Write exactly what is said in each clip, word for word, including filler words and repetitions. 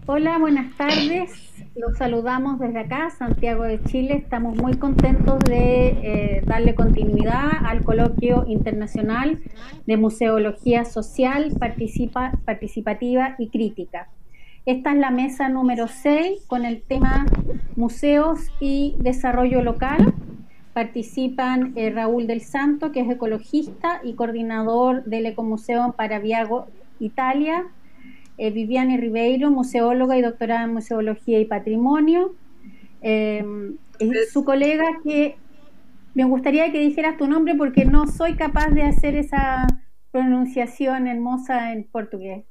Hola, buenas tardes. Los saludamos desde acá, Santiago de Chile. Estamos muy contentos de eh, darle continuidad al coloquio internacional de Museología Social, participa- Participativa y Crítica. Esta es la mesa número seis con el tema Museos y Desarrollo Local. Participan eh, Raúl del Santo, que es ecologista y coordinador del Ecomuseo en Parabiago, Italia. eh, Viviane Ribeiro, museóloga y doctorada en Museología y Patrimonio. Eh, y su colega que me gustaría que dijeras tu nombre porque no soy capaz de hacer esa pronunciação hermosa en portugués.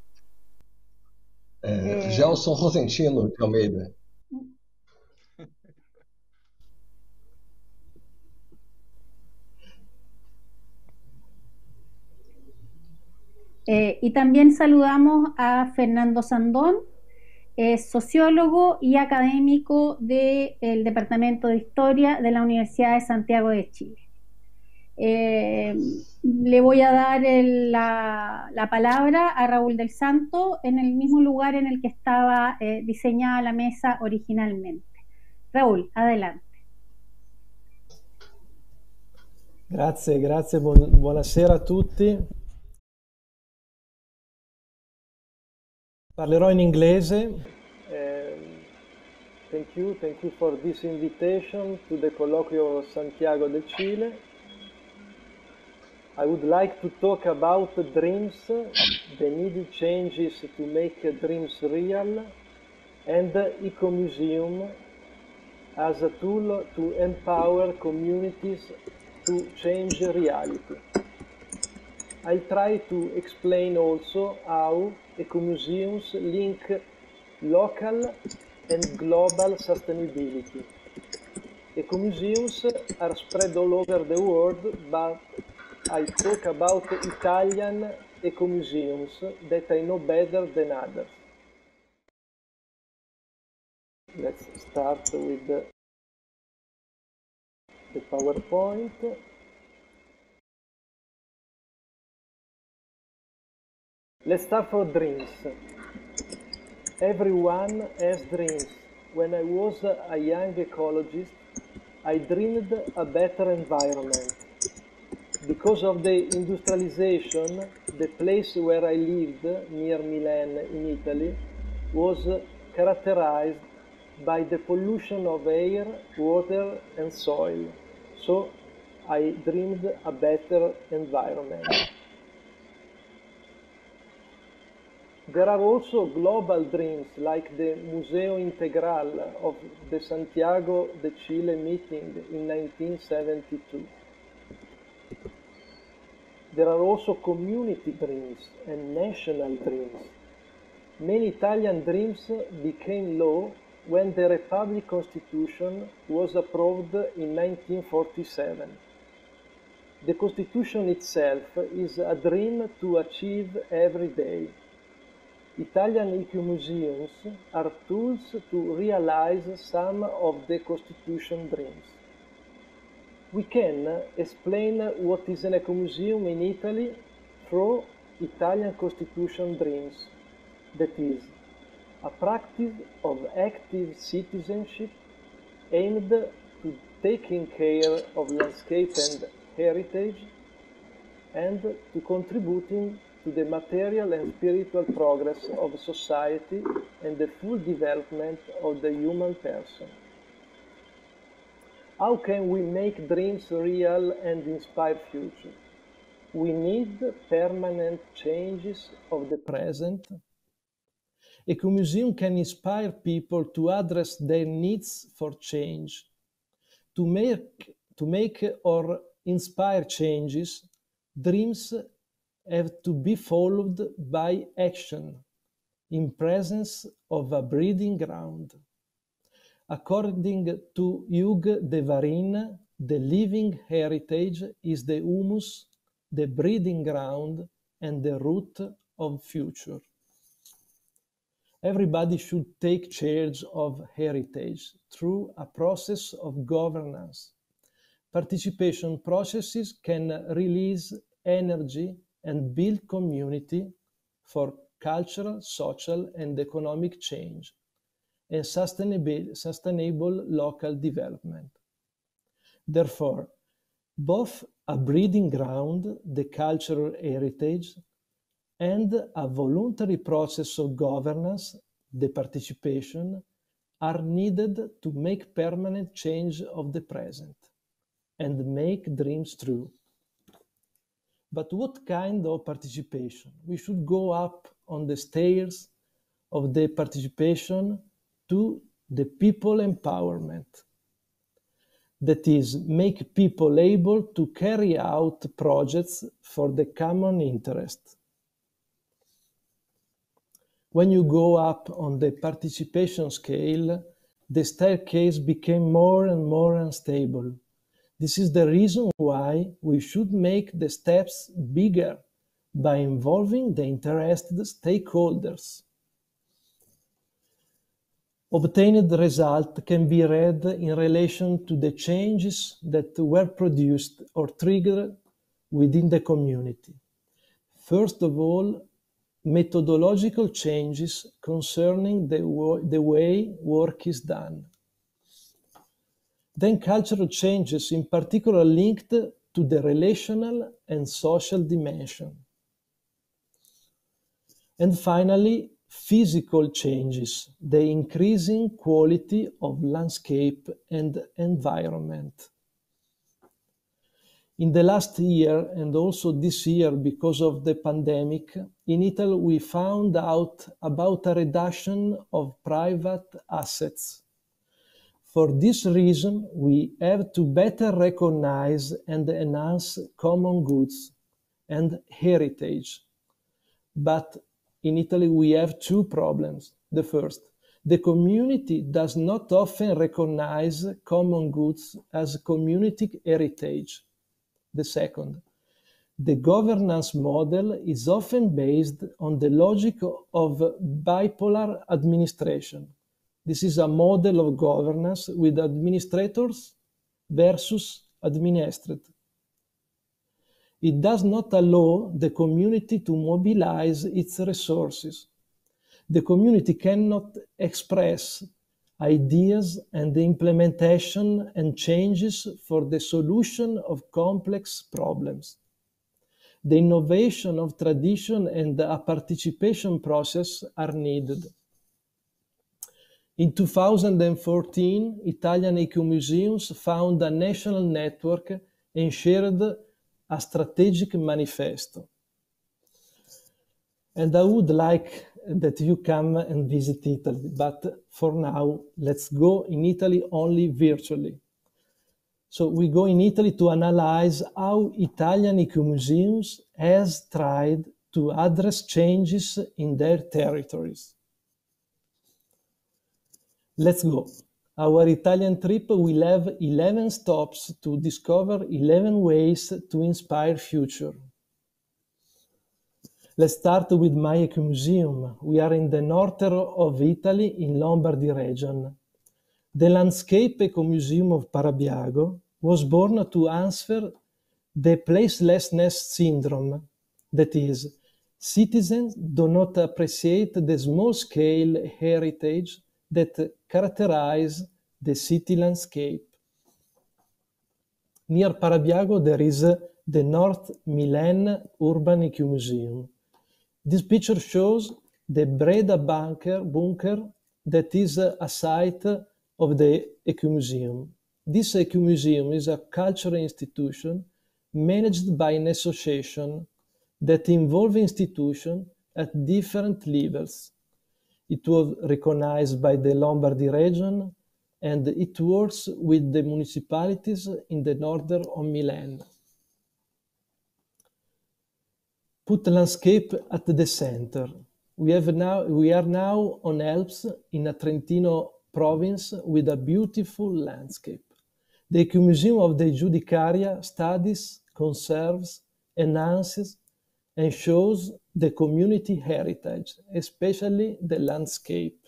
Uh, Eh, Gelson Rosentino de Almeida. eh, y también saludamos a Fernando Sandón, es sociólogo y académico del Departamento de Historia de la Universidad de Santiago de Chile. Eh, le voy a dar el, la, la, palabra a Raúl del Santo en el mismo lugar en el que estaba eh, diseñada la mesa originalmente. Raúl, adelante. Grazie, grazie, buon, buonasera a tutti. Parlerò in inglese. Um, thank you, thank you for this invitation to the Colloquio Santiago de Chile. I would like to talk about dreams, the needed changes to make dreams real, and Ecomuseum as a tool to empower communities to change reality. I'll try to explain also how ecomuseums link local and global sustainability. Ecomuseums are spread all over the world, but I talk about Italian ecomuseums that I know better than others. Let's start with the, the PowerPoint. Let's start from dreams. Everyone has dreams. When I was a young ecologist, I dreamed a better environment. Because of the industrialization, the place where I lived, near Milan in Italy, was characterized by the pollution of air, water and soil. So I dreamed a better environment. There are also global dreams like the Museo Integral of the Santiago de Chile meeting in nineteen seventy-two. There are also community dreams and national dreams. Many Italian dreams became law when the Republic Constitution was approved in nineteen forty-seven. The Constitution itself is a dream to achieve every day. Italian ecomuseums are tools to realize some of the Constitution dreams. We can explain what is an ecomuseum in Italy through Italian Constitution dreams, that is, a practice of active citizenship aimed to taking care of landscape and heritage and to contributing to the material and spiritual progress of society and the full development of the human person. How can we make dreams real and inspire future? We need permanent changes of the present. Ecomuseum can inspire people to address their needs for change. To make, to make or inspire changes, dreams have to be followed by action in presence of a breeding ground. According to Hugues de Varine, the living heritage is the humus, the breeding ground, and the root of future. Everybody should take charge of heritage through a process of governance. Participation processes can release energy and build community for cultural, social, and economic change, and sustainable, sustainable local development. Therefore, both a breeding ground, the cultural heritage, and a voluntary process of governance, the participation, are needed to make permanent change of the present and make dreams true. But what kind of participation? We should go up on the stairs of the participation to the people empowerment. That is, make people able to carry out projects for the common interest. When you go up on the participation scale, the staircase became more and more unstable. This is the reason why we should make the steps bigger by involving the interested stakeholders. Obtained result can be read in relation to the changes that were produced or triggered within the community. First of all, methodological changes concerning the, the way work is done. Then cultural changes, in particular linked to the relational and social dimension. And finally, physical changes, the increasing quality of landscape and environment. In the last year, and also this year because of the pandemic, in Italy we found out about a reduction of private assets. For this reason, we have to better recognize and enhance common goods and heritage. But in Italy we have two problems. The first, the community does not often recognize common goods as community heritage. The second, the governance model is often based on the logic of bipolar administration. This is a model of governance with administrators versus administered. It does not allow the community to mobilize its resources. The community cannot express ideas and the implementation and changes for the solution of complex problems. The innovation of tradition and a participation process are needed. In two thousand fourteen, Italian ecomuseums found a national network and shared a strategic manifesto. And I would like that you come and visit Italy, but for now, let's go in Italy only virtually. So we go in Italy to analyze how Italian ecomuseums has tried to address changes in their territories. Let's go. Our Italian trip will have eleven stops to discover eleven ways to inspire future. Let's start with my ecomuseum. We are in the north of Italy in Lombardy region. The Landscape Ecomuseum of Parabiago was born to answer the placelessness syndrome. That is, citizens do not appreciate the small-scale heritage that characterize the city landscape. Near Parabiago there is the North Milan Urban Ecomuseum. This picture shows the Breda bunker, bunker that is a site of the ecomuseum. This ecomuseum is a cultural institution managed by an association that involves institutions at different levels. It was recognized by the Lombardy region and it works with the municipalities in the north of Milan. Put landscape at the center. We, have now, we are now on Alps in a Trentino province with a beautiful landscape. The Ecomuseum of the Giudicaria studies, conserves, enhances, and shows the community heritage, especially the landscape.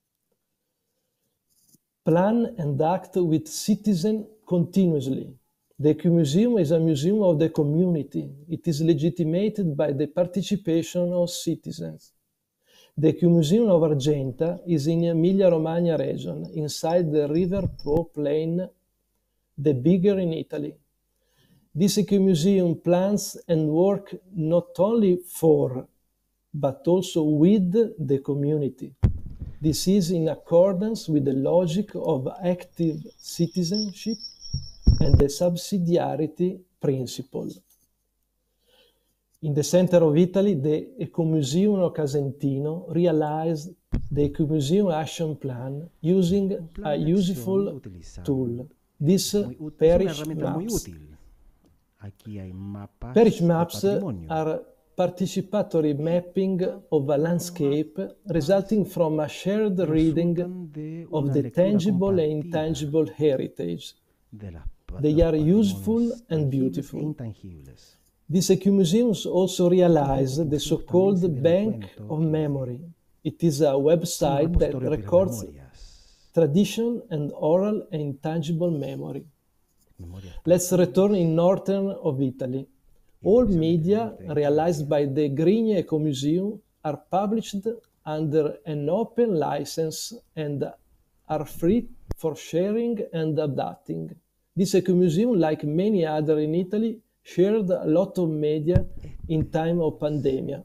Plan and act with citizens continuously. The Ecumuseum is a museum of the community. It is legitimated by the participation of citizens. The Ecumuseum of Argenta is in Emilia-Romagna region, inside the River Po plain, the bigger in Italy. This Ecumuseum plans and work not only for, but also with the community. This is in accordance with the logic of active citizenship and the subsidiarity principle. In the center of Italy, the Ecumuseum of Casentino realized the Ecumuseum Action Plan using a useful tool, this parish maps. Parish maps are participatory mapping of a landscape resulting from a shared reading of the tangible and intangible heritage. They are useful and beautiful. These Ecumuseums also realize the so-called Bank of Memory. It is a website that records tradition and oral and intangible memory. Let's return in northern of Italy. All media realized by the Grigne Ecumuseum are published under an open license and are free for sharing and adapting. This Ecumuseum, like many other in Italy, shared a lot of media in time of pandemia.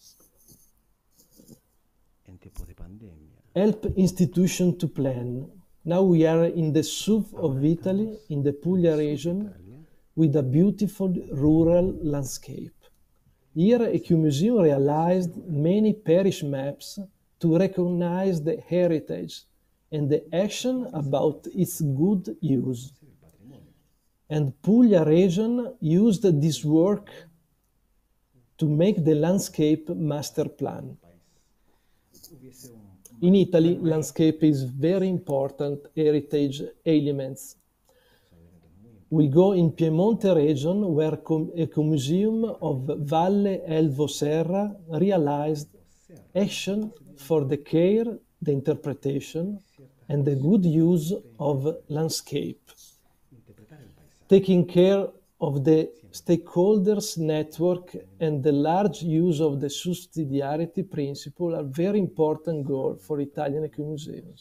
Help institution to plan. Now we are in the south of Italy, in the Puglia region, with a beautiful rural landscape. Here, Ecumuseum realized many parish maps to recognize the heritage and the action about its good use. And Puglia region used this work to make the landscape master plan. In Italy, landscape is very important heritage elements. We go in Piemonte region where Ecumuseum of Valle Elvo Serra realized action for the care, the interpretation, and the good use of landscape. Taking care of the stakeholders network and the large use of the subsidiarity principle are very important goals for Italian Ecumuseums.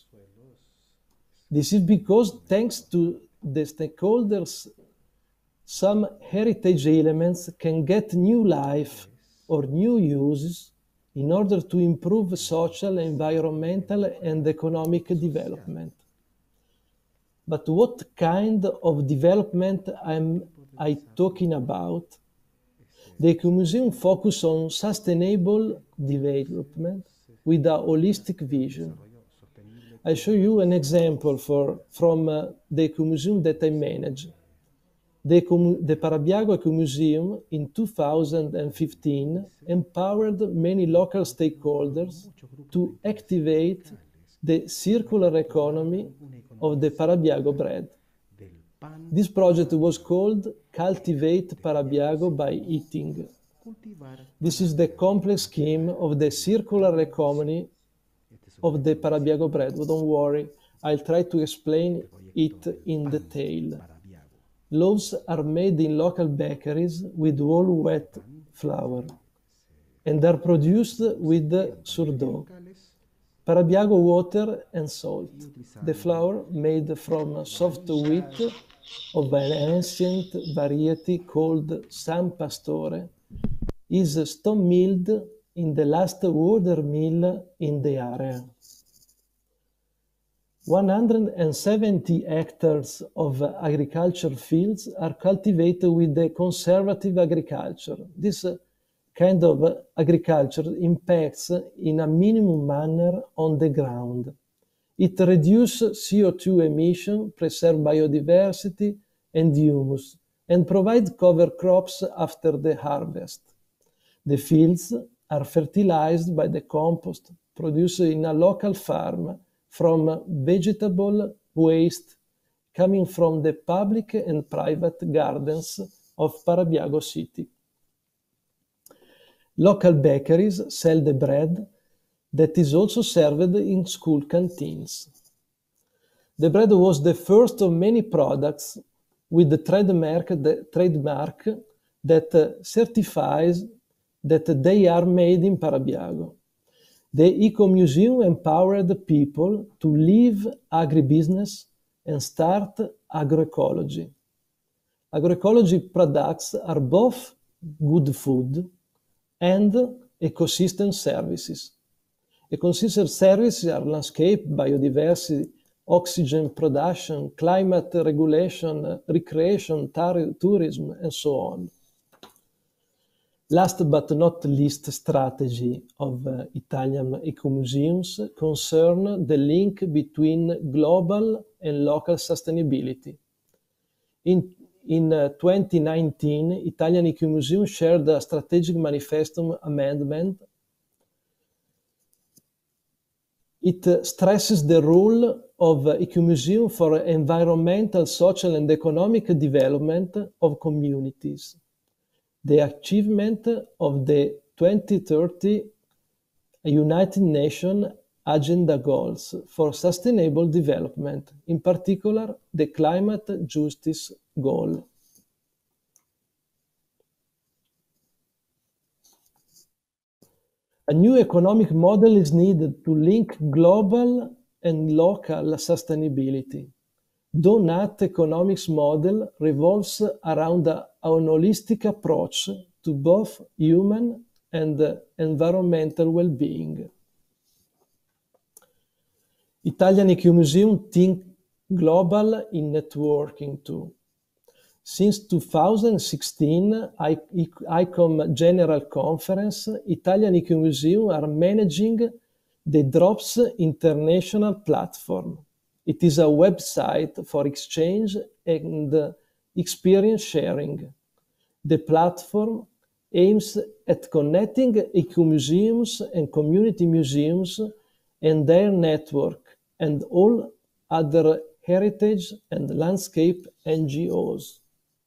This is because thanks to the stakeholders, some heritage elements can get new life or new uses in order to improve social, environmental, and economic development. But what kind of development am I talking about? The Ecumuseum focuses on sustainable development with a holistic vision. I show you an example for, from uh, the Ecumuseum that I manage. The, the Parabiago Ecumuseum in two thousand fifteen empowered many local stakeholders to activate the circular economy of the Parabiago bread. This project was called Cultivate Parabiago by Eating. This is the complex scheme of the circular economy of the Parabiago bread. But don't worry, I'll try to explain it in detail. Loaves are made in local bakeries with whole wheat flour and are produced with sourdough, Parabiago water and salt. The flour, made from soft wheat of an ancient variety called San Pastore, is stone milled in the last water mill in the area. one hundred seventy hectares of agriculture fields are cultivated with the conservative agriculture. This kind of agriculture impacts in a minimum manner on the ground. It reduces C O two emission, preserves biodiversity and humus, and provides cover crops after the harvest. The fields are fertilized by the compost produced in a local farm from vegetable waste coming from the public and private gardens of Parabiago city. Local bakeries sell the bread that is also served in school canteens. The bread was the first of many products with the trademark, the trademark that uh, certifies that they are made in Parabiago. The Eco-Museum empowered people to leave agribusiness and start agroecology. Agroecology products are both good food and ecosystem services. Ecosystem services are landscape, biodiversity, oxygen production, climate regulation, recreation, tourism, and so on. Last but not least strategy of uh, Italian ecomuseums concern the link between global and local sustainability. In, in uh, twenty nineteen, Italian Ecomuseum shared a strategic manifesto amendment. It uh, stresses the role of uh, Ecomuseum for environmental, social, and economic development of communities. The achievement of the twenty thirty United Nations Agenda Goals for Sustainable Development, in particular the Climate Justice Goal. A new economic model is needed to link global and local sustainability. Donut economics model revolves around a, an holistic approach to both human and uh, environmental well-being. Italian Ecomuseum think global in networking too. Since two thousand sixteen, I C O M General Conference, Italian Ecomuseum are managing the DROPS International Platform. It is a website for exchange and experience sharing. The platform aims at connecting ecomuseums and community museums and their network and all other heritage and landscape N G Os.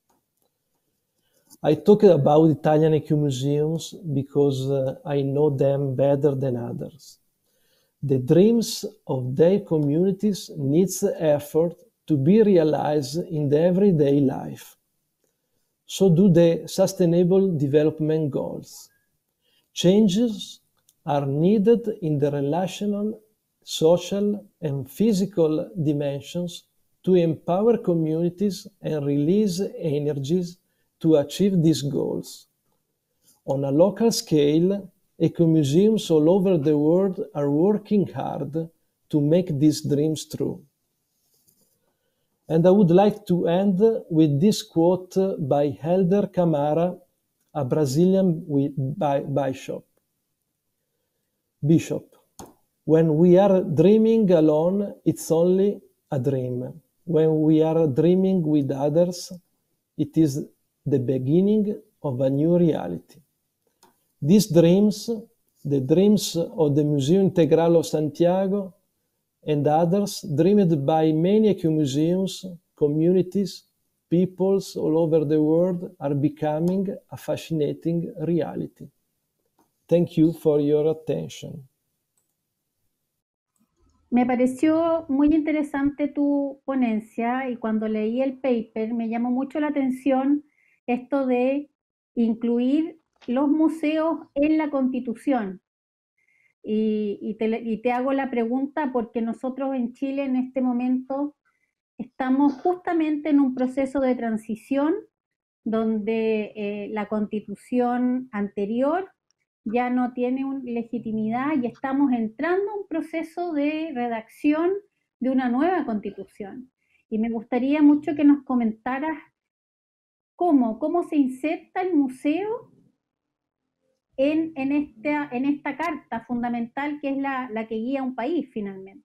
I talk about Italian ecomuseums because uh, I know them better than others. The dreams of their communities needs effort to be realized in the everyday life. So do the Sustainable Development Goals. Changes are needed in the relational, social, and physical dimensions to empower communities and release energies to achieve these goals. On a local scale, ecomuseums all over the world are working hard to make these dreams true. And I would like to end with this quote by Helder Camara, a Brazilian bishop. Bishop, when we are dreaming alone, it's only a dream. When we are dreaming with others, it is the beginning of a new reality. These dreams, the dreams of the Museo Integral of Santiago and others, dreamed by many ecomuseums, communities, peoples all over the world, are becoming a fascinating reality. Thank you for your attention. Me pareció muy interesante tu ponencia y cuando leí el paper me llamó mucho la atención esto de incluir los museos en la Constitución. Y, y, te, y te hago la pregunta porque nosotros en Chile en este momento estamos justamente en un proceso de transición donde eh, la Constitución anterior ya no tiene un, legitimidad y estamos entrando a un proceso de redacción de una nueva Constitución. Y me gustaría mucho que nos comentaras cómo, cómo se inserta el museo en, en, esta, en esta carta fundamental que es la, la que guía un país finalmente.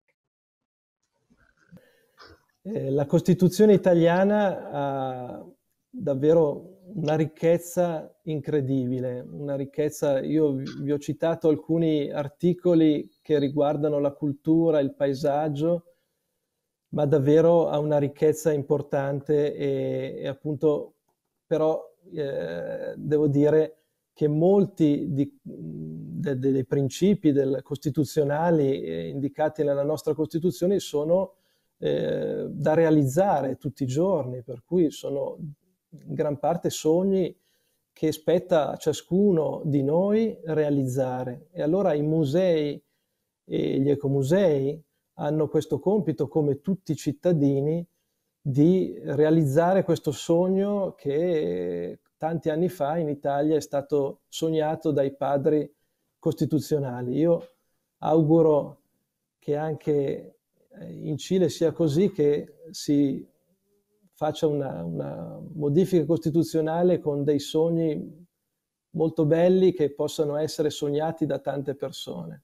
Eh, la Costituzione italiana ha davvero una ricchezza incredibile, una ricchezza, io vi ho citato alcuni articoli che riguardano la cultura, il paesaggio, ma davvero ha una ricchezza importante e, e appunto però eh, devo dire che molti di, de, de, dei principi del, costituzionali eh, indicati nella nostra Costituzione sono eh, da realizzare tutti i giorni, per cui sono in gran parte sogni che spetta a ciascuno di noi realizzare. E allora i musei e gli ecomusei hanno questo compito, come tutti i cittadini, di realizzare questo sogno che tanti anni fa in Italia è stato sognato dai padri costituzionali. Io auguro che anche in Cile sia così, che si faccia una, una modifica costituzionale con dei sogni molto belli che possano essere sognati da tante persone.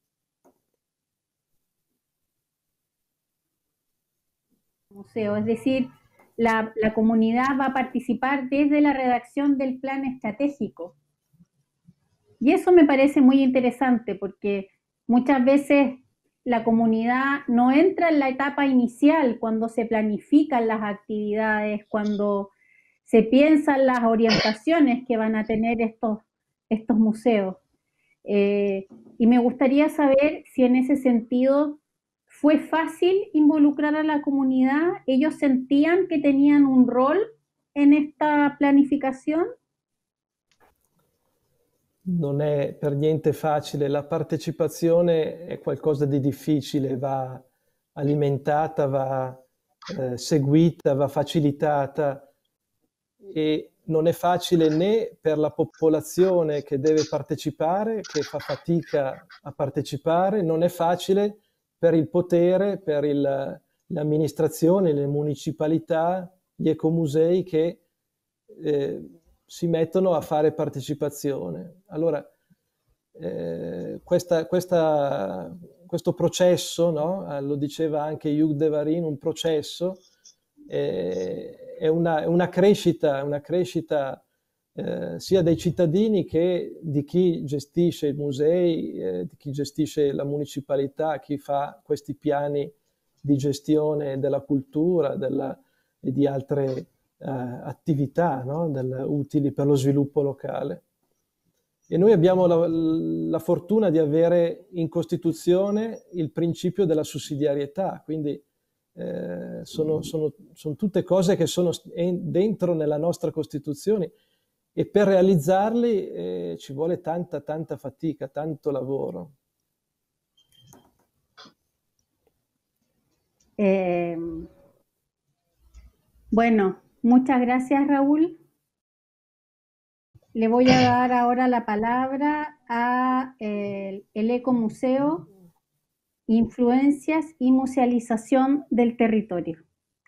Museo, es decir, la, la comunidad va a participar desde la redacción del plan estratégico. Y eso me parece muy interesante porque muchas veces la comunidad no entra en la etapa inicial cuando se planifican las actividades, cuando se piensan las orientaciones que van a tener estos, estos museos. Eh, y me gustaría saber si en ese sentido fue fácil involucrar a la comunidad. ¿Ellos sentían que tenían un rol en esta planificación? Non è per niente facile, la partecipazione è qualcosa di difficile, va alimentata, va eh, seguita, va facilitata, e non è facile né per la popolazione che deve partecipare, che fa fatica a partecipare, non è facile per il potere, per il, l'amministrazione, le municipalità, gli ecomusei che eh, si mettono a fare partecipazione. Allora, eh, questa, questa, questo processo, no? Lo diceva anche Hugh de Varin, un processo, eh, è una, una crescita, una crescita eh, sia dei cittadini che di chi gestisce i musei, eh, di chi gestisce la municipalità, chi fa questi piani di gestione della cultura della, e di altre Uh, attività, no? Del, utili per lo sviluppo locale. E noi abbiamo la, la fortuna di avere in Costituzione il principio della sussidiarietà, quindi eh, sono, sono, sono tutte cose che sono dentro nella nostra Costituzione, e per realizzarli eh, ci vuole tanta, tanta fatica, tanto lavoro. Eh, bueno, muchas gracias, Raúl. Le voy a dar ahora la palabra a eh, el Ecomuseo, Influencias y Musealización del Territorio.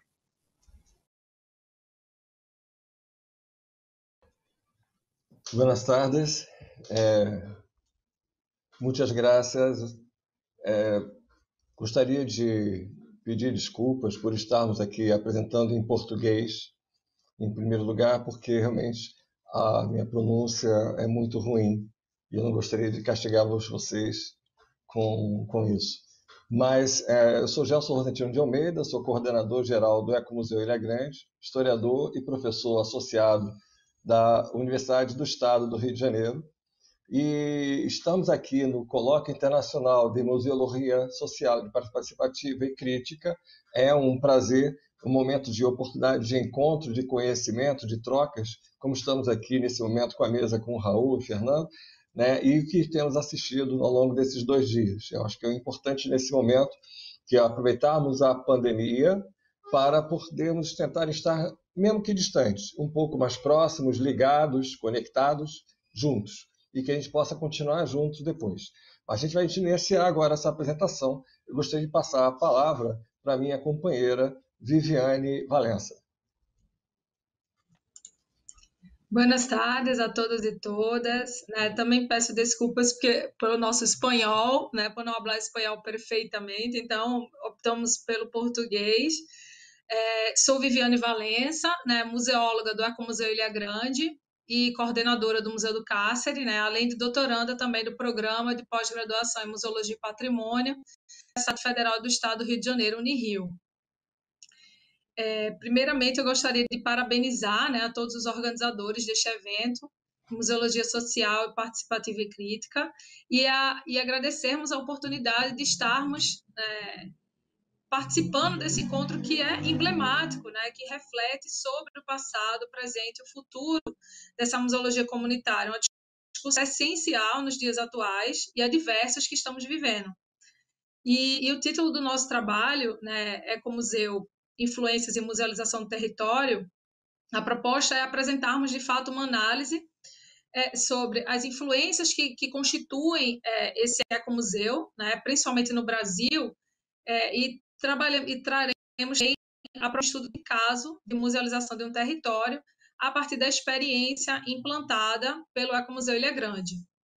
Buenas tardes. É, muitas graças. É, gostaria de pedir desculpas por estarmos aqui apresentando em português, em primeiro lugar, porque realmente a minha pronúncia é muito ruim e eu não gostaria de castigá-los vocês com, com isso. Mas é, eu sou Gelson Rosentino de Almeida, sou coordenador geral do Ecomuseu Ilha Grande, historiador e professor associado da Universidade do Estado do Rio de Janeiro, e estamos aqui no Colóquio Internacional de Museologia Social Participativa e Crítica. É um prazer, um momento de oportunidade de encontro, de conhecimento, de trocas, como estamos aqui nesse momento com a mesa com o Raul e o Fernando, né, e o que temos assistido ao longo desses dois dias. Eu acho que é importante nesse momento que aproveitarmos a pandemia para podermos tentar estar, mesmo que distantes, um pouco mais próximos, ligados, conectados, juntos, e que a gente possa continuar juntos depois. A gente vai iniciar agora essa apresentação. Eu gostaria de passar a palavra para a minha companheira Viviane Valença. Boas tardes a todos e todas. Né? Também peço desculpas porque, pelo nosso espanhol, né? Por não falar espanhol perfeitamente, então optamos pelo português. É, sou Viviane Valença, né? Museóloga do Ecomuseu Ilha Grande e coordenadora do Museu do Cárcere, né? Além de doutoranda também do Programa de Pós-Graduação em Museologia e Patrimônio da Universidade Federal do Estado do Rio de Janeiro, Unirio. É, primeiramente, eu gostaria de parabenizar, né, a todos os organizadores deste evento, Museologia Social, Participativa e Crítica, e, a, e agradecermos a oportunidade de estarmos é, participando desse encontro que é emblemático, né, que reflete sobre o passado, o presente e o futuro dessa museologia comunitária, uma discussão essencial nos dias atuais e adversas que estamos vivendo. E, e o título do nosso trabalho, né, Ecomuseu, Influências e Musealização do Território. A proposta é apresentarmos, de fato, uma análise é, sobre as influências que, que constituem é, esse ecomuseu, né, principalmente no Brasil, é, e, e traremos a estudo de caso de musealização de um território a partir da experiência implantada pelo Ecomuseu Ilha Grande.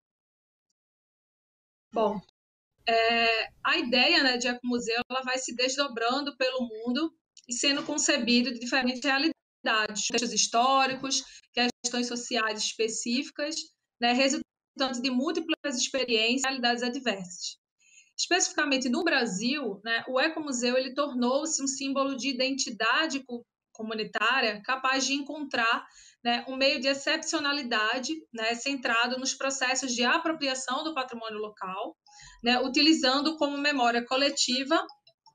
Bom, é, a ideia, né, de ecomuseu, ela vai se desdobrando pelo mundo e sendo concebido de diferentes realidades, contextos históricos, questões sociais específicas, né, resultantes de múltiplas experiências e realidades adversas. Especificamente no Brasil, né, o ecomuseu ele tornou-se um símbolo de identidade comunitária capaz de encontrar, né, um meio de excepcionalidade, né, centrado nos processos de apropriação do patrimônio local, né, utilizando como memória coletiva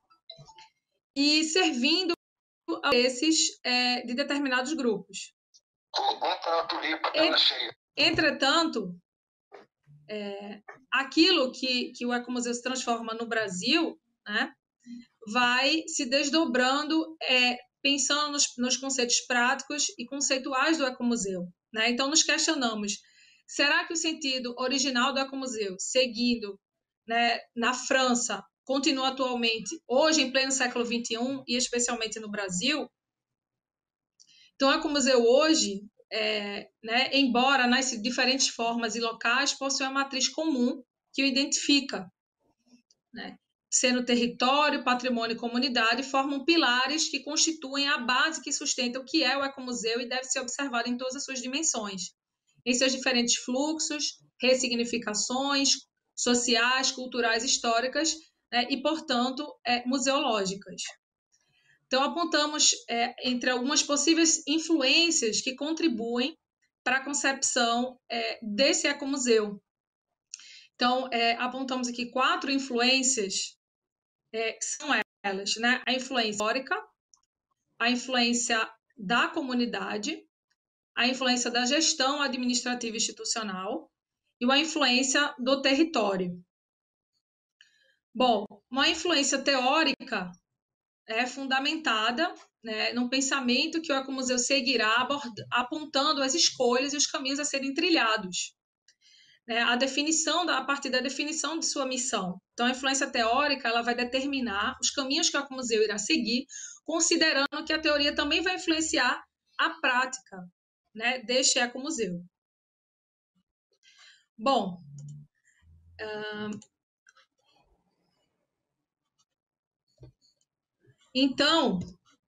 e servindo a esses é, de determinados grupos. Entretanto, é, aquilo que, que o ecomuseu se transforma no Brasil, né, vai se desdobrando, é, pensando nos, nos conceitos práticos e conceituais do ecomuseu, né? Então, nos questionamos, será que o sentido original do ecomuseu, seguindo, né, na França, continua atualmente, hoje, em pleno século vinte e um, e especialmente no Brasil? Então, o ecomuseu hoje, é, né, embora nas diferentes formas e locais, possui uma matriz comum que o identifica, né? Sendo território, patrimônio e comunidade, formam pilares que constituem a base que sustenta o que é o ecomuseu e deve ser observado em todas as suas dimensões, em seus diferentes fluxos, ressignificações sociais, culturais, históricas, né, e, portanto, é, museológicas. Então, apontamos é, entre algumas possíveis influências que contribuem para a concepção é, desse ecomuseu. Então, é, apontamos aqui quatro influências, é, que são elas, né? A influência histórica, a influência da comunidade, a influência da gestão administrativa e institucional e a influência do território. Bom, uma influência teórica é fundamentada, né, num pensamento que o ecomuseu seguirá apontando as escolhas e os caminhos a serem trilhados. Né, a definição, da, a partir da definição de sua missão. Então, a influência teórica ela vai determinar os caminhos que o ecomuseu irá seguir, considerando que a teoria também vai influenciar a prática, né, deste ecomuseu. Bom, uh, então,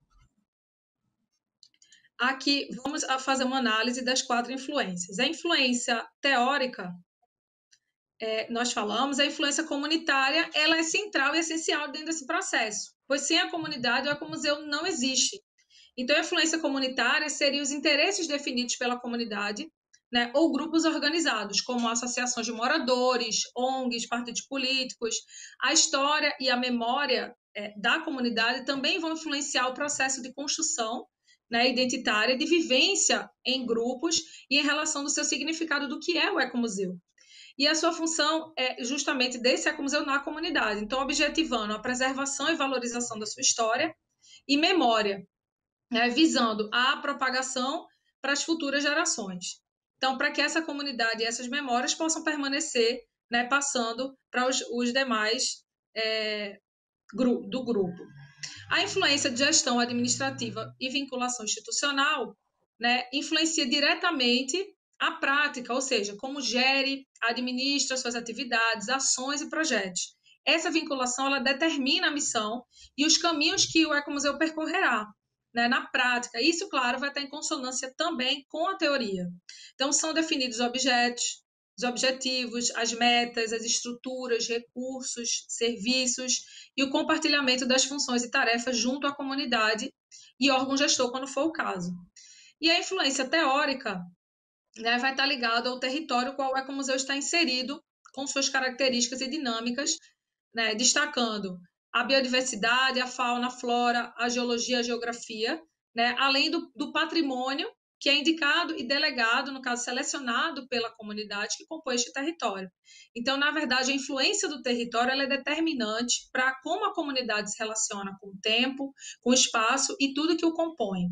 aqui vamos fazer uma análise das quatro influências. A influência teórica, é, nós falamos, a influência comunitária, ela é central e essencial dentro desse processo, pois sem a comunidade o ecomuseu não existe. Então, a influência comunitária seria os interesses definidos pela comunidade, né, ou grupos organizados, como associações de moradores, O N Gs, partidos políticos. A história e a memória é, da comunidade também vão influenciar o processo de construção, né, identitária, de vivência em grupos e em relação do seu significado do que é o ecomuseu. E a sua função é justamente desse ecomuseu na comunidade, então objetivando a preservação e valorização da sua história e memória, né, visando a propagação para as futuras gerações. Então, para que essa comunidade e essas memórias possam permanecer, né, passando para os, os demais é, gru, do grupo. A influência de gestão administrativa e vinculação institucional, né, influencia diretamente a prática, ou seja, como gere, administra suas atividades, ações e projetos. Essa vinculação ela determina a missão e os caminhos que o ecomuseu percorrerá, né, na prática. Isso, claro, vai estar em consonância também com a teoria. Então, são definidos os objetos, os objetivos, as metas, as estruturas, recursos, serviços e o compartilhamento das funções e tarefas junto à comunidade e órgão gestor, quando for o caso. E a influência teórica, né, vai estar ligada ao território qual o ecomuseu está inserido, com suas características e dinâmicas, né, destacando a biodiversidade, a fauna, a flora, a geologia, a geografia, né? Além do, do patrimônio que é indicado e delegado, no caso, selecionado pela comunidade que compõe este território. Então, na verdade, a influência do território ela é determinante para como a comunidade se relaciona com o tempo, com o espaço e tudo que o compõe.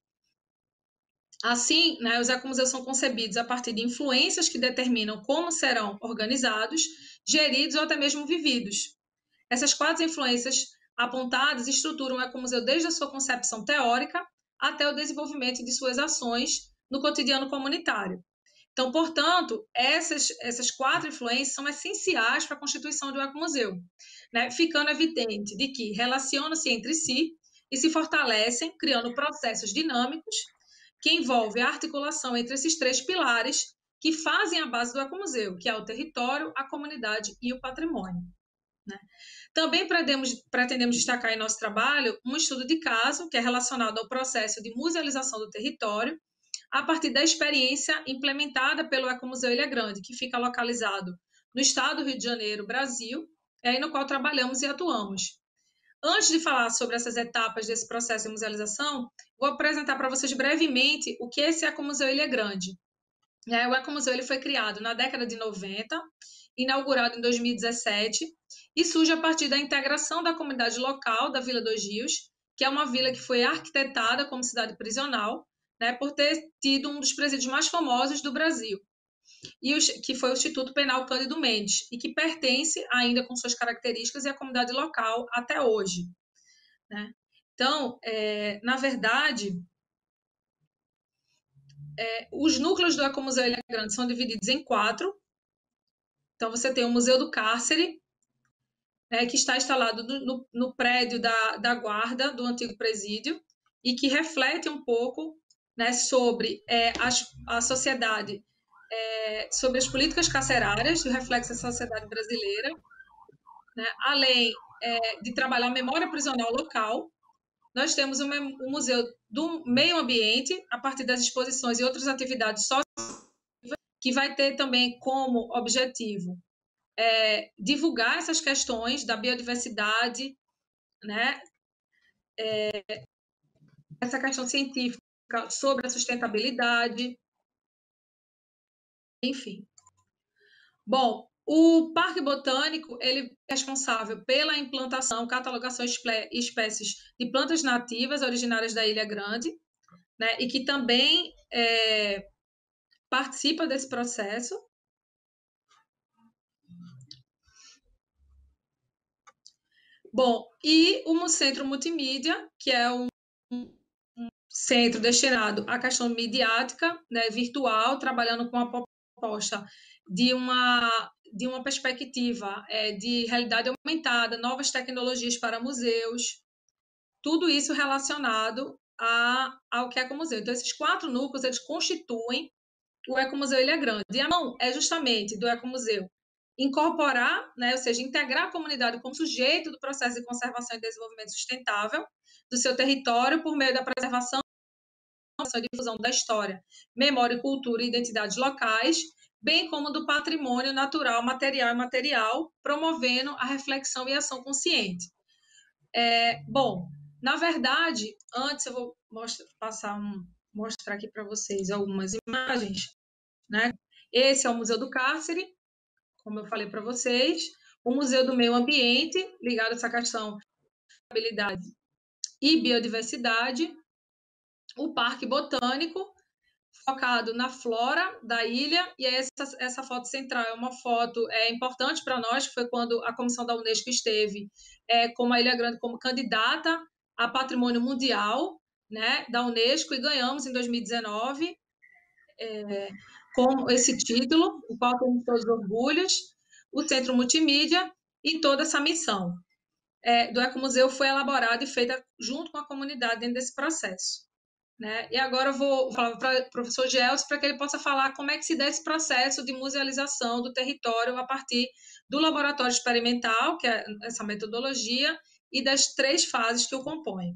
Assim, né, os ecomuseus são concebidos a partir de influências que determinam como serão organizados, geridos ou até mesmo vividos. Essas quatro influências apontadas estruturam o ecomuseu desde a sua concepção teórica até o desenvolvimento de suas ações no cotidiano comunitário. Então, portanto, essas, essas quatro influências são essenciais para a constituição de um ecomuseu, né? Ficando evidente de que relacionam-se entre si e se fortalecem, criando processos dinâmicos que envolvem a articulação entre esses três pilares que fazem a base do ecomuseu, que é o território, a comunidade e o patrimônio, né? Também pretendemos, pretendemos destacar em nosso trabalho um estudo de caso que é relacionado ao processo de musealização do território a partir da experiência implementada pelo Ecomuseu Ilha Grande, que fica localizado no estado do Rio de Janeiro, Brasil, é aí no qual trabalhamos e atuamos. Antes de falar sobre essas etapas desse processo de musealização, vou apresentar para vocês brevemente o que é esse Ecomuseu Ilha Grande. O Ecomuseu ele foi criado na década de noventa, inaugurado em dois mil e dezessete, e surge a partir da integração da comunidade local da Vila dos Rios, que é uma vila que foi arquitetada como cidade prisional, né, por ter tido um dos presídios mais famosos do Brasil, e o, que foi o Instituto Penal Cândido Mendes, e que pertence ainda com suas características à comunidade local até hoje, né? Então, é, na verdade, é, os núcleos do Ecomuseu Ilha Grande são divididos em quatro. Então, você tem o Museu do Cárcere, né, que está instalado no, no, no prédio da, da guarda do antigo presídio e que reflete um pouco, né, sobre é, a, a sociedade, é, sobre as políticas carcerárias, o reflexo da sociedade brasileira, né, além é, de trabalhar a memória prisional local. Nós temos o, o Museu do Meio Ambiente, a partir das exposições e outras atividades sociais, que vai ter também como objetivo É, divulgar essas questões da biodiversidade, né? É, essa questão científica sobre a sustentabilidade, enfim. Bom, o Parque Botânico ele é responsável pela implantação, catalogação de espécies de plantas nativas originárias da Ilha Grande, né? E que também é, participa desse processo. Bom, e o Centro Multimídia, que é um, um centro destinado à questão midiática, né, virtual, trabalhando com a proposta de uma, de uma perspectiva é, de realidade aumentada, novas tecnologias para museus, tudo isso relacionado a, ao que é Ecomuseu. Então, esses quatro núcleos, eles constituem o Ecomuseu Ilha Grande. E a mão é justamente do Ecomuseu incorporar, né, ou seja, integrar a comunidade como sujeito do processo de conservação e desenvolvimento sustentável do seu território por meio da preservação e difusão da história, memória, cultura e identidades locais, bem como do patrimônio natural, material e imaterial, promovendo a reflexão e ação consciente. É, bom, na verdade, antes eu vou mostrar, passar um, mostrar aqui para vocês algumas imagens, né? Esse é o Museu do Cárcere, como eu falei para vocês, o Museu do Meio Ambiente, ligado a essa questão de habilidade e biodiversidade, o Parque Botânico, focado na flora da ilha, e essa, essa foto central é uma foto é, importante para nós, que foi quando a Comissão da Unesco esteve é, como a Ilha Grande como candidata a patrimônio mundial, né, da Unesco, e ganhamos em dois mil e dezenove é, com esse título, o qual temos todos os orgulhos, o Centro Multimídia e toda essa missão é, do Ecomuseu foi elaborada e feita junto com a comunidade dentro desse processo. Né? E agora eu vou falar para o professor Gelson para que ele possa falar como é que se dá esse processo de musealização do território a partir do laboratório experimental, que é essa metodologia, e das três fases que o compõem.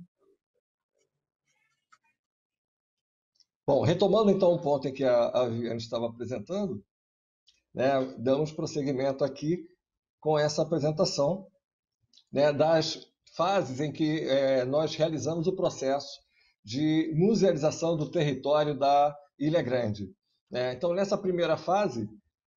Bom, retomando então o ponto em que a, a Viviane estava apresentando, né, damos prosseguimento aqui com essa apresentação né, das fases em que é, nós realizamos o processo de musealização do território da Ilha Grande. Né? Então, nessa primeira fase,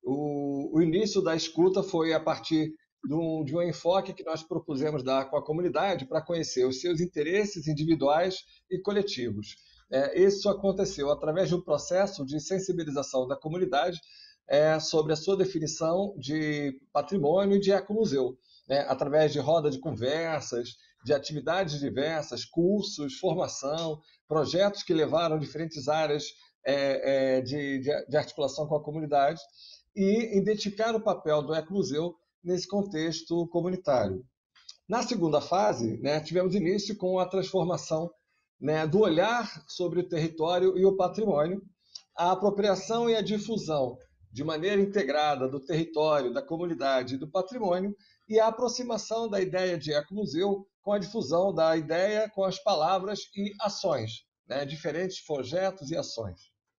o, o início da escuta foi a partir de um, de um enfoque que nós propusemos dar com a comunidade para conhecer os seus interesses individuais e coletivos. É, isso aconteceu através de um processo de sensibilização da comunidade é, sobre a sua definição de patrimônio e de ecomuseu, né, através de roda de conversas, de atividades diversas, cursos, formação, projetos que levaram diferentes áreas é, é, de, de, de articulação com a comunidade e identificar o papel do ecomuseu nesse contexto comunitário. Na segunda fase, né, tivemos início com a transformação, né, do olhar sobre o território e o patrimônio, a apropriação e a difusão de maneira integrada do território, da comunidade e do patrimônio, e a aproximação da ideia de ecomuseu com a difusão da ideia com as palavras e ações, né, diferentes projetos e ações.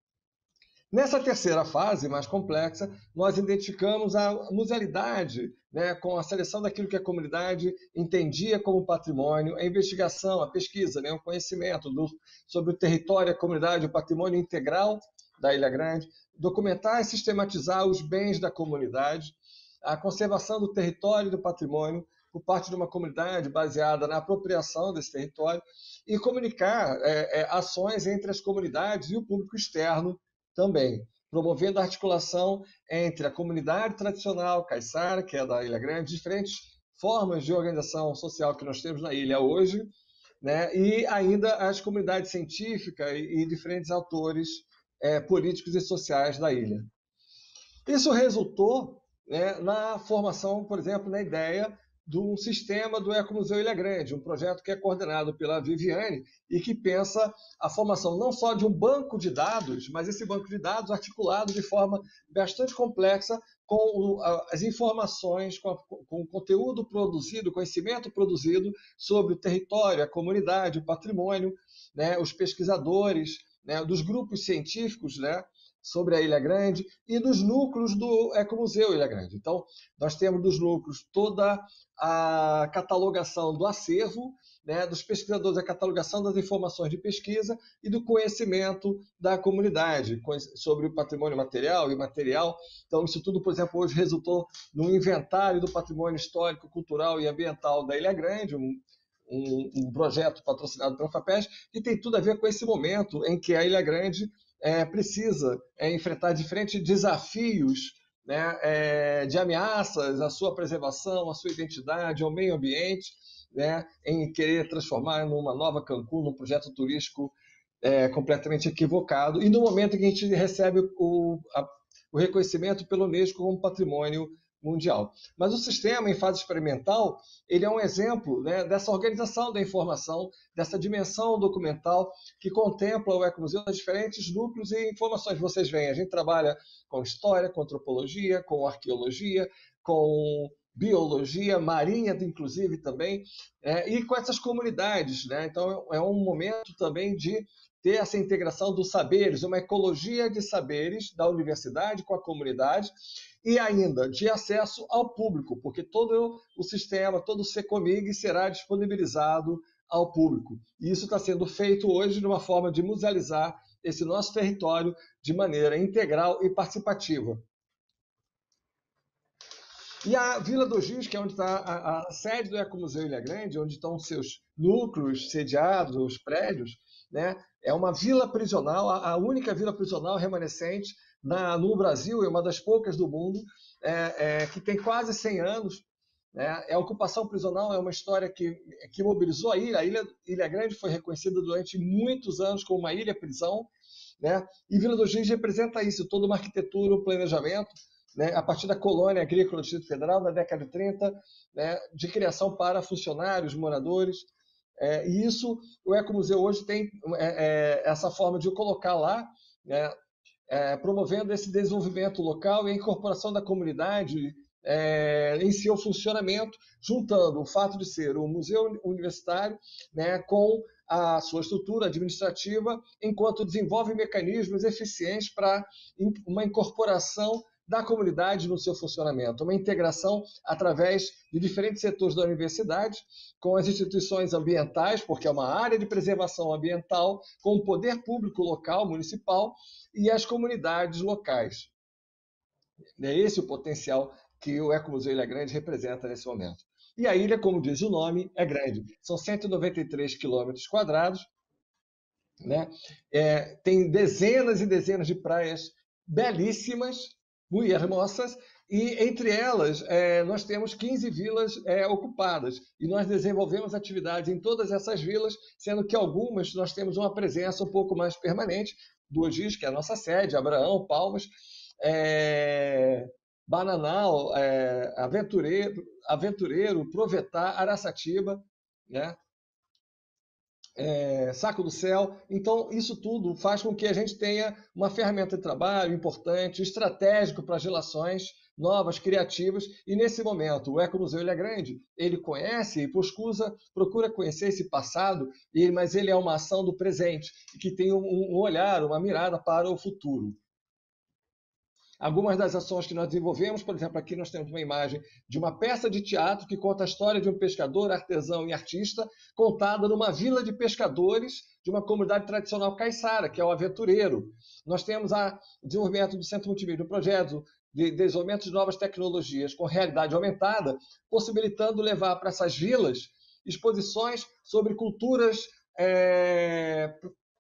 Nessa terceira fase, mais complexa, nós identificamos a musealidade, né, com a seleção daquilo que a comunidade entendia como patrimônio, a investigação, a pesquisa, né, o conhecimento do, sobre o território, a comunidade, o patrimônio integral da Ilha Grande, documentar e sistematizar os bens da comunidade, a conservação do território e do patrimônio por parte de uma comunidade baseada na apropriação desse território e comunicar é, é, ações entre as comunidades e o público externo também, promovendo a articulação entre a comunidade tradicional caiçara, que é da Ilha Grande, diferentes formas de organização social que nós temos na ilha hoje, né, e ainda as comunidades científicas e, e diferentes autores é, políticos e sociais da ilha. Isso resultou, né, na formação, por exemplo, na ideia de um sistema do Ecomuseu Ilha Grande, um projeto que é coordenado pela Viviane e que pensa a formação não só de um banco de dados, mas esse banco de dados articulado de forma bastante complexa com o, as informações, com, a, com o conteúdo produzido, o conhecimento produzido sobre o território, a comunidade, o patrimônio, né, os pesquisadores, né, dos grupos científicos, né, sobre a Ilha Grande e dos núcleos do Ecomuseu Ilha Grande. Então, nós temos dos núcleos toda a catalogação do acervo, né, dos pesquisadores, a catalogação das informações de pesquisa e do conhecimento da comunidade sobre o patrimônio material e imaterial. Então, isso tudo, por exemplo, hoje resultou no inventário do patrimônio histórico, cultural e ambiental da Ilha Grande, um, um, um projeto patrocinado pela FAPESP, que tem tudo a ver com esse momento em que a Ilha Grande É, precisa é, enfrentar diferentes desafios, né, é, de ameaças à sua preservação, à sua identidade, ao meio ambiente, né, em querer transformar numa nova Cancún, num projeto turístico é, completamente equivocado, e no momento em que a gente recebe o, a, o reconhecimento pelo Unesco como patrimônio mundial. Mas o sistema, em fase experimental, ele é um exemplo, né, dessa organização da informação, dessa dimensão documental que contempla o Ecomuseu nos diferentes núcleos e informações. Vocês veem, a gente trabalha com história, com antropologia, com arqueologia, com biologia, marinha, inclusive, também, é, e com essas comunidades, né? Então, é um momento também de ter essa integração dos saberes, uma ecologia de saberes da universidade com a comunidade, e ainda de acesso ao público, porque todo o sistema, todo o Secomig será disponibilizado ao público. E isso está sendo feito hoje de uma forma de musealizar esse nosso território de maneira integral e participativa. E a Vila dos Rios, que é onde está a, a sede do Ecomuseu Ilha Grande, onde estão os seus núcleos sediados, os prédios, né, é uma vila prisional, a, a única vila prisional remanescente Na, no Brasil, é uma das poucas do mundo, é, é, que tem quase cem anos. Né? A ocupação prisional é uma história que, que mobilizou a ilha. A ilha, Ilha Grande foi reconhecida durante muitos anos como uma ilha-prisão, né? E Vila dos Rios representa isso, toda uma arquitetura, um planejamento, né? A partir da colônia agrícola do Distrito Federal, na década de trinta, né? De criação para funcionários, moradores. É, e isso, o Ecomuseu hoje tem é, é, essa forma de colocar lá, né? É, promovendo esse desenvolvimento local e a incorporação da comunidade é, em seu funcionamento, juntando o fato de ser um museu universitário, né, com a sua estrutura administrativa, enquanto desenvolve mecanismos eficientes para uma incorporação da comunidade no seu funcionamento, uma integração através de diferentes setores da universidade, com as instituições ambientais, porque é uma área de preservação ambiental, com o poder público local, municipal, e as comunidades locais. É esse o potencial que o Ecomuseu Ilha Grande representa nesse momento. E a ilha, como diz o nome, é grande. São cento e noventa e três quilômetros quadrados, né? É, tem dezenas e dezenas de praias belíssimas, muito hermosas, e entre elas é, nós temos quinze vilas é, ocupadas, e nós desenvolvemos atividades em todas essas vilas, sendo que algumas nós temos uma presença um pouco mais permanente, do Ogis, que é a nossa sede, Abraão, Palmas, é, Bananal, é, Aventureiro, Aventureiro, Provetá, Araçatiba, né? É, Saco do Céu. Então, isso tudo faz com que a gente tenha uma ferramenta de trabalho importante, estratégico para as relações novas, criativas, e nesse momento o Ecomuseu Ilha Grande, ele conhece e procura, procura conhecer esse passado, mas ele é uma ação do presente, que tem um, um olhar, uma mirada para o futuro. Algumas das ações que nós desenvolvemos, por exemplo, aqui nós temos uma imagem de uma peça de teatro que conta a história de um pescador, artesão e artista, contada numa vila de pescadores de uma comunidade tradicional caiçara, que é o Aventureiro. Nós temos a, o desenvolvimento do Centro Multimídia, um projeto de desenvolvimento de novas tecnologias com realidade aumentada, possibilitando levar para essas vilas exposições sobre culturas é,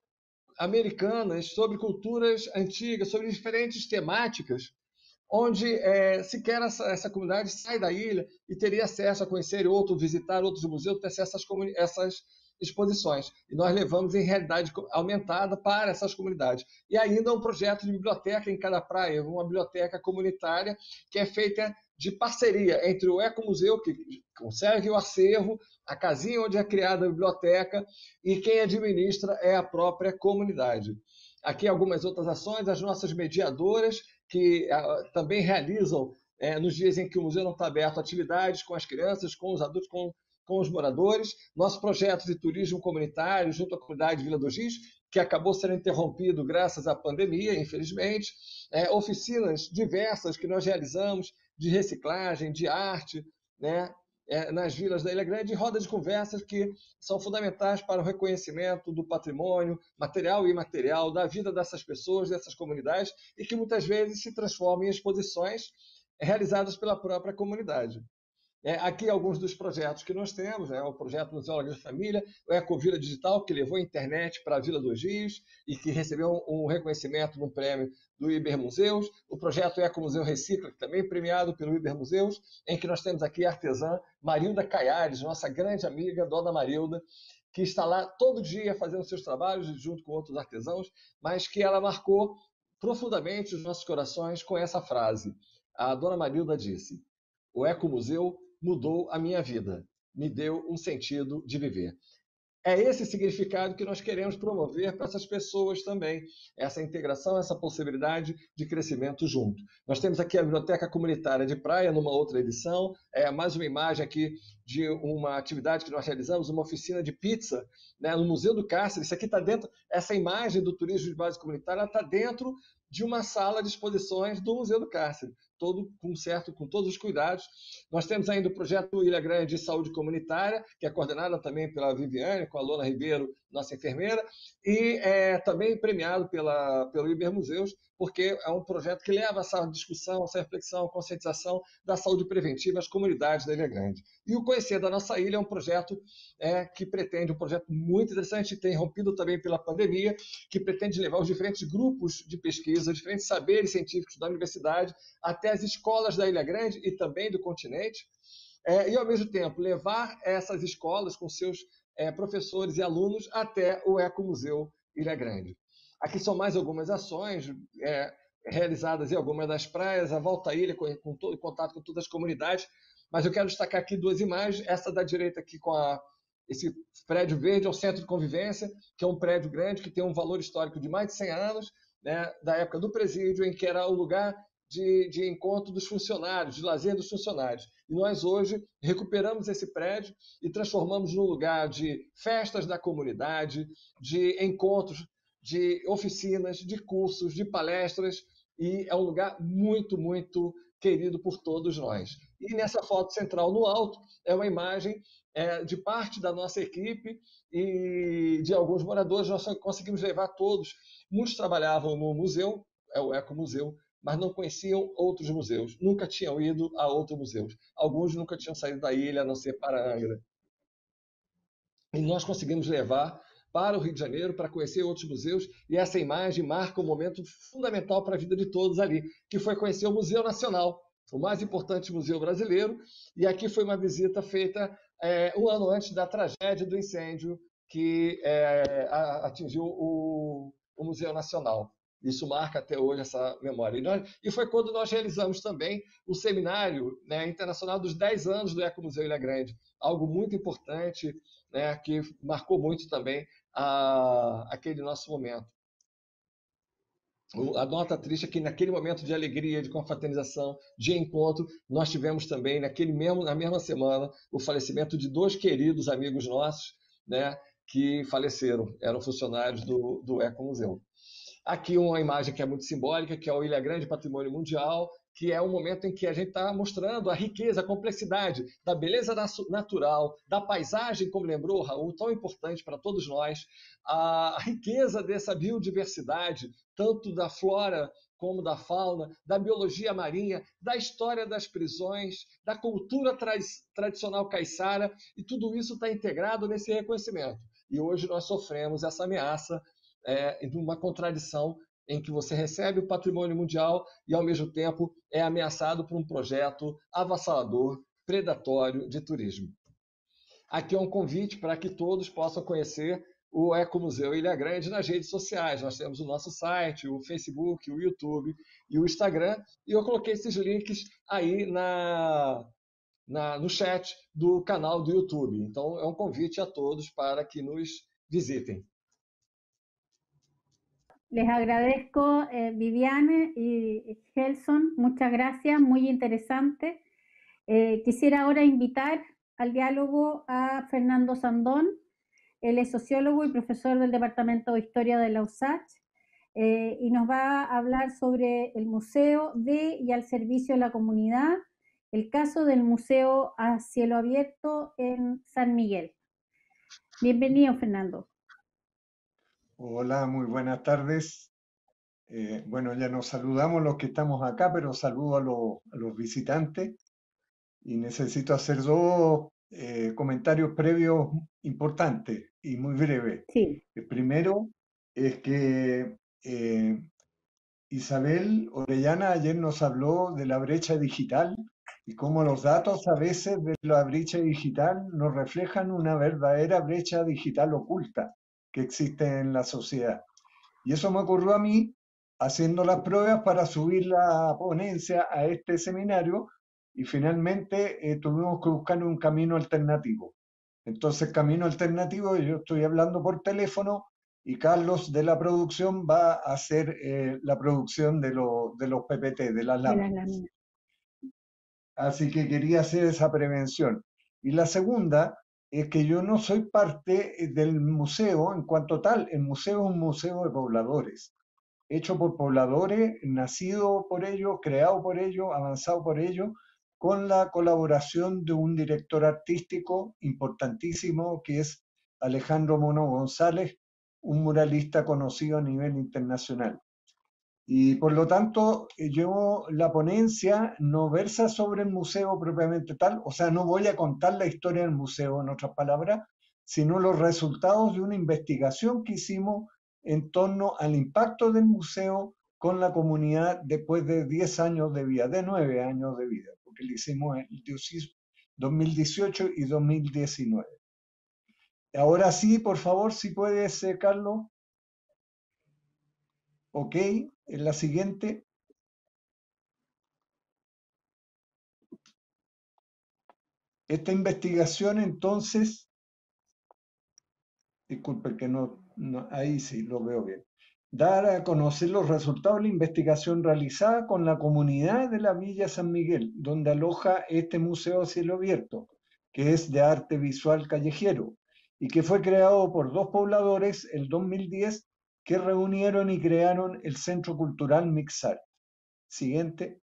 americanas, sobre culturas antigas, sobre diferentes temáticas, onde é, sequer essa, essa comunidade sai da ilha e teria acesso a conhecer outro, visitar outros museus, ter acesso a essas, essas exposições. E nós levamos em realidade aumentada para essas comunidades. E ainda um projeto de biblioteca em cada praia, uma biblioteca comunitária que é feita de parceria entre o Ecomuseu, que conserve o acervo, a casinha onde é criada a biblioteca, e quem administra é a própria comunidade. Aqui algumas outras ações, as nossas mediadoras, que uh, também realizam, uh, nos dias em que o museu não está aberto, atividades com as crianças, com os adultos, com, com os moradores. Nosso projeto de turismo comunitário junto à comunidade Vila do Giz, que acabou sendo interrompido graças à pandemia, infelizmente. Uh, oficinas diversas que nós realizamos, de reciclagem, de arte, né, é, nas vilas da Ilha Grande, e rodas de conversas que são fundamentais para o reconhecimento do patrimônio material e imaterial, da vida dessas pessoas, dessas comunidades, e que muitas vezes se transformam em exposições realizadas pela própria comunidade. É, aqui alguns dos projetos que nós temos, né, o projeto Museóloga de Família, o Ecovila Digital, que levou a internet para a Vila dos Rios e que recebeu um reconhecimento no prêmio do Ibermuseus, o projeto Ecomuseu Recicla, que também é premiado pelo Ibermuseus, em que nós temos aqui a artesã Marilda Caiares, nossa grande amiga, Dona Marilda, que está lá todo dia fazendo seus trabalhos junto com outros artesãos, mas que ela marcou profundamente os nossos corações com essa frase. A Dona Marilda disse: o Ecomuseu mudou a minha vida, me deu um sentido de viver. É esse significado que nós queremos promover para essas pessoas também, essa integração, essa possibilidade de crescimento junto. Nós temos aqui a Biblioteca Comunitária de Praia, numa outra edição, é mais uma imagem aqui de uma atividade que nós realizamos, uma oficina de pizza, né, no Museu do Cárcere. Isso aqui está dentro, essa imagem do turismo de base comunitária está dentro de uma sala de exposições do Museu do Cárcere, todo com certo, com todos os cuidados. Nós temos ainda o projeto Ilha Grande de Saúde Comunitária, que é coordenado também pela Viviane, com a Lona Ribeiro, nossa enfermeira, e é também premiado pela, pelo Ibermuseus, porque é um projeto que leva essa discussão, essa reflexão, conscientização da saúde preventiva às comunidades da Ilha Grande. E o Conhecer da Nossa Ilha é um projeto é, que pretende, um projeto muito interessante, tem rompido também pela pandemia, que pretende levar os diferentes grupos de pesquisa, os diferentes saberes científicos da universidade, até as escolas da Ilha Grande e também do continente, é, e, ao mesmo tempo, levar essas escolas com seus é, professores e alunos até o Ecomuseu Ilha Grande. Aqui são mais algumas ações é, realizadas em algumas das praias, a Volta à Ilha, com, com todo, contato com todas as comunidades, mas eu quero destacar aqui duas imagens, essa da direita aqui com a, esse prédio verde é o Centro de Convivência, que é um prédio grande, que tem um valor histórico de mais de cem anos, né, da época do presídio, em que era o lugar de, de encontro dos funcionários, de lazer dos funcionários. E nós hoje recuperamos esse prédio e transformamos num lugar de festas da comunidade, de encontros, de oficinas, de cursos, de palestras, e é um lugar muito, muito querido por todos nós. E nessa foto central no alto é uma imagem é, de parte da nossa equipe e de alguns moradores. Nós conseguimos levar todos. Muitos trabalhavam no museu, é o Ecomuseu, mas não conheciam outros museus, nunca tinham ido a outros museus. Alguns nunca tinham saído da ilha, a não ser para Angra. E nós conseguimos levar para o Rio de Janeiro para conhecer outros museus, e essa imagem marca um momento fundamental para a vida de todos ali, que foi conhecer o Museu Nacional, o mais importante museu brasileiro, e aqui foi uma visita feita é, um ano antes da tragédia do incêndio que é, atingiu o, o Museu Nacional. Isso marca até hoje essa memória. E, nós, e foi quando nós realizamos também o seminário, né, internacional dos dez anos do Ecomuseu Ilha Grande, algo muito importante, né, que marcou muito também a, aquele nosso momento. A nota triste é que naquele momento de alegria, de confraternização, de encontro, nós tivemos também, naquele mesmo, na mesma semana, o falecimento de dois queridos amigos nossos, né, que faleceram, eram funcionários do, do Ecomuseu. Aqui uma imagem que é muito simbólica, que é o Ilha Grande Patrimônio Mundial, que é um momento em que a gente está mostrando a riqueza, a complexidade da beleza natural, da paisagem, como lembrou o Raul, tão importante para todos nós, a riqueza dessa biodiversidade, tanto da flora como da fauna, da biologia marinha, da história das prisões, da cultura tra tradicional caiçara, e tudo isso está integrado nesse reconhecimento. E hoje nós sofremos essa ameaça é, de uma contradição em que você recebe o patrimônio mundial e, ao mesmo tempo, é ameaçado por um projeto avassalador, predatório de turismo. Aqui é um convite para que todos possam conhecer o Ecomuseu Ilha Grande nas redes sociais. Nós temos o nosso site, o Facebook, o YouTube e o Instagram, e eu coloquei esses links aí na, na, no chat do canal do YouTube. Então, é um convite a todos para que nos visitem. Les agradezco, eh, Viviane y Gelson, muchas gracias, muy interesante. Eh, quisiera ahora invitar al diálogo a Fernando Sandón. Él es sociólogo y profesor del Departamento de Historia de la U S A C H eh, y nos va a hablar sobre el museo de y al servicio de la comunidad, el caso del museo a cielo abierto en San Miguel. Bienvenido, Fernando. Hola, muy buenas tardes. Eh, bueno, ya nos saludamos los que estamos acá, pero saludo a, lo, a los visitantes y necesito hacer dos eh, comentarios previos importantes y muy breves. Sí. El primero es que eh, Isabel Orellana ayer nos habló de la brecha digital y cómo los datos a veces de la brecha digital nos reflejan una verdadera brecha digital oculta que existe en la sociedad. Y eso me ocurrió a mí haciendo las pruebas para subir la ponencia a este seminario y finalmente eh, tuvimos que buscar un camino alternativo. Entonces, camino alternativo, yo estoy hablando por teléfono y Carlos de la producción va a hacer eh, la producción de, lo, de los P P T, de las láminas. Así que quería hacer esa prevención. Y la segunda es que yo no soy parte del museo en cuanto tal. El museo es un museo de pobladores, hecho por pobladores, nacido por ellos, creado por ellos, avanzado por ellos, con la colaboración de un director artístico importantísimo que es Alejandro Mono González, un muralista conocido a nivel internacional. Y por lo tanto, yo, la ponencia no versa sobre el museo propiamente tal, o sea, no voy a contar la historia del museo, en otras palabras, sino los resultados de una investigación que hicimos en torno al impacto del museo con la comunidad después de diez años de vida, de nueve años de vida, porque lo hicimos en dos mil dieciocho y dos mil diecinueve. Ahora sí, por favor, si puedes, Carlos. Ok, en la siguiente. Esta investigación, entonces, disculpe que no, no, ahí sí lo veo bien. Dar a conocer los resultados de la investigación realizada con la comunidad de la Villa San Miguel, donde aloja este museo a cielo abierto, que es de arte visual callejero, y que fue creado por dos pobladores el dos mil diez que reunieron y crearon el Centro Cultural Mixart. Siguiente.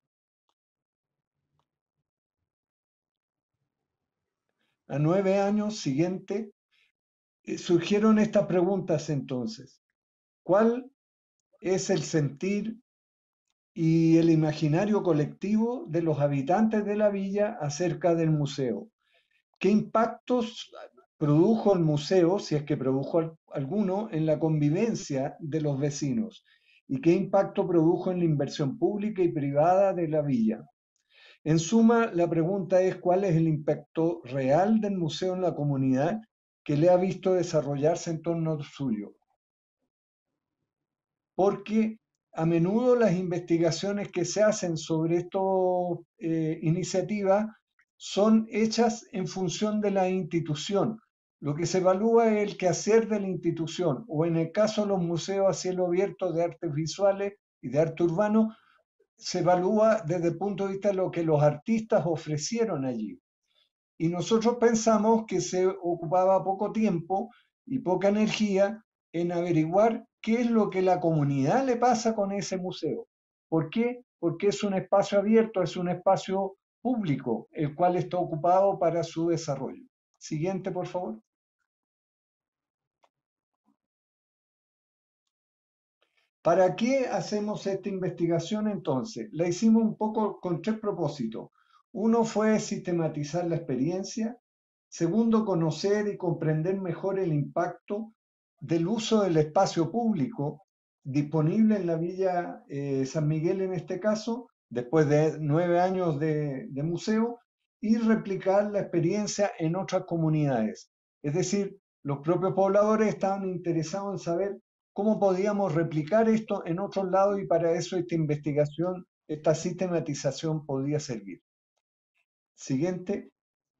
A nueve años, siguiente, eh, surgieron estas preguntas entonces. ¿Cuál es el sentir y el imaginario colectivo de los habitantes de la villa acerca del museo? ¿Qué impactos produjo el museo, si es que produjo alguno, en la convivencia de los vecinos? ¿Y qué impacto produjo en la inversión pública y privada de la villa? En suma, la pregunta es cuál es el impacto real del museo en la comunidad que le ha visto desarrollarse en torno al suyo. Porque a menudo las investigaciones que se hacen sobre esta eh, iniciativa son hechas en función de la institución. Lo que se evalúa es el quehacer de la institución, o en el caso de los museos a cielo abierto de artes visuales y de arte urbano, se evalúa desde el punto de vista de lo que los artistas ofrecieron allí. Y nosotros pensamos que se ocupaba poco tiempo y poca energía en averiguar qué es lo que la comunidad le pasa con ese museo. ¿Por qué? Porque es un espacio abierto, es un espacio público, el cual está ocupado para su desarrollo. Siguiente, por favor. ¿Para qué hacemos esta investigación entonces? La hicimos un poco con tres propósitos. Uno fue sistematizar la experiencia. Segundo, conocer y comprender mejor el impacto del uso del espacio público disponible en la Villa eh, San Miguel en este caso, después de nueve años de, de museo, y replicar la experiencia en otras comunidades. Es decir, los propios pobladores estaban interesados en saber cómo podíamos replicar esto en otros lados y para eso esta investigación, esta sistematización podía servir. Siguiente.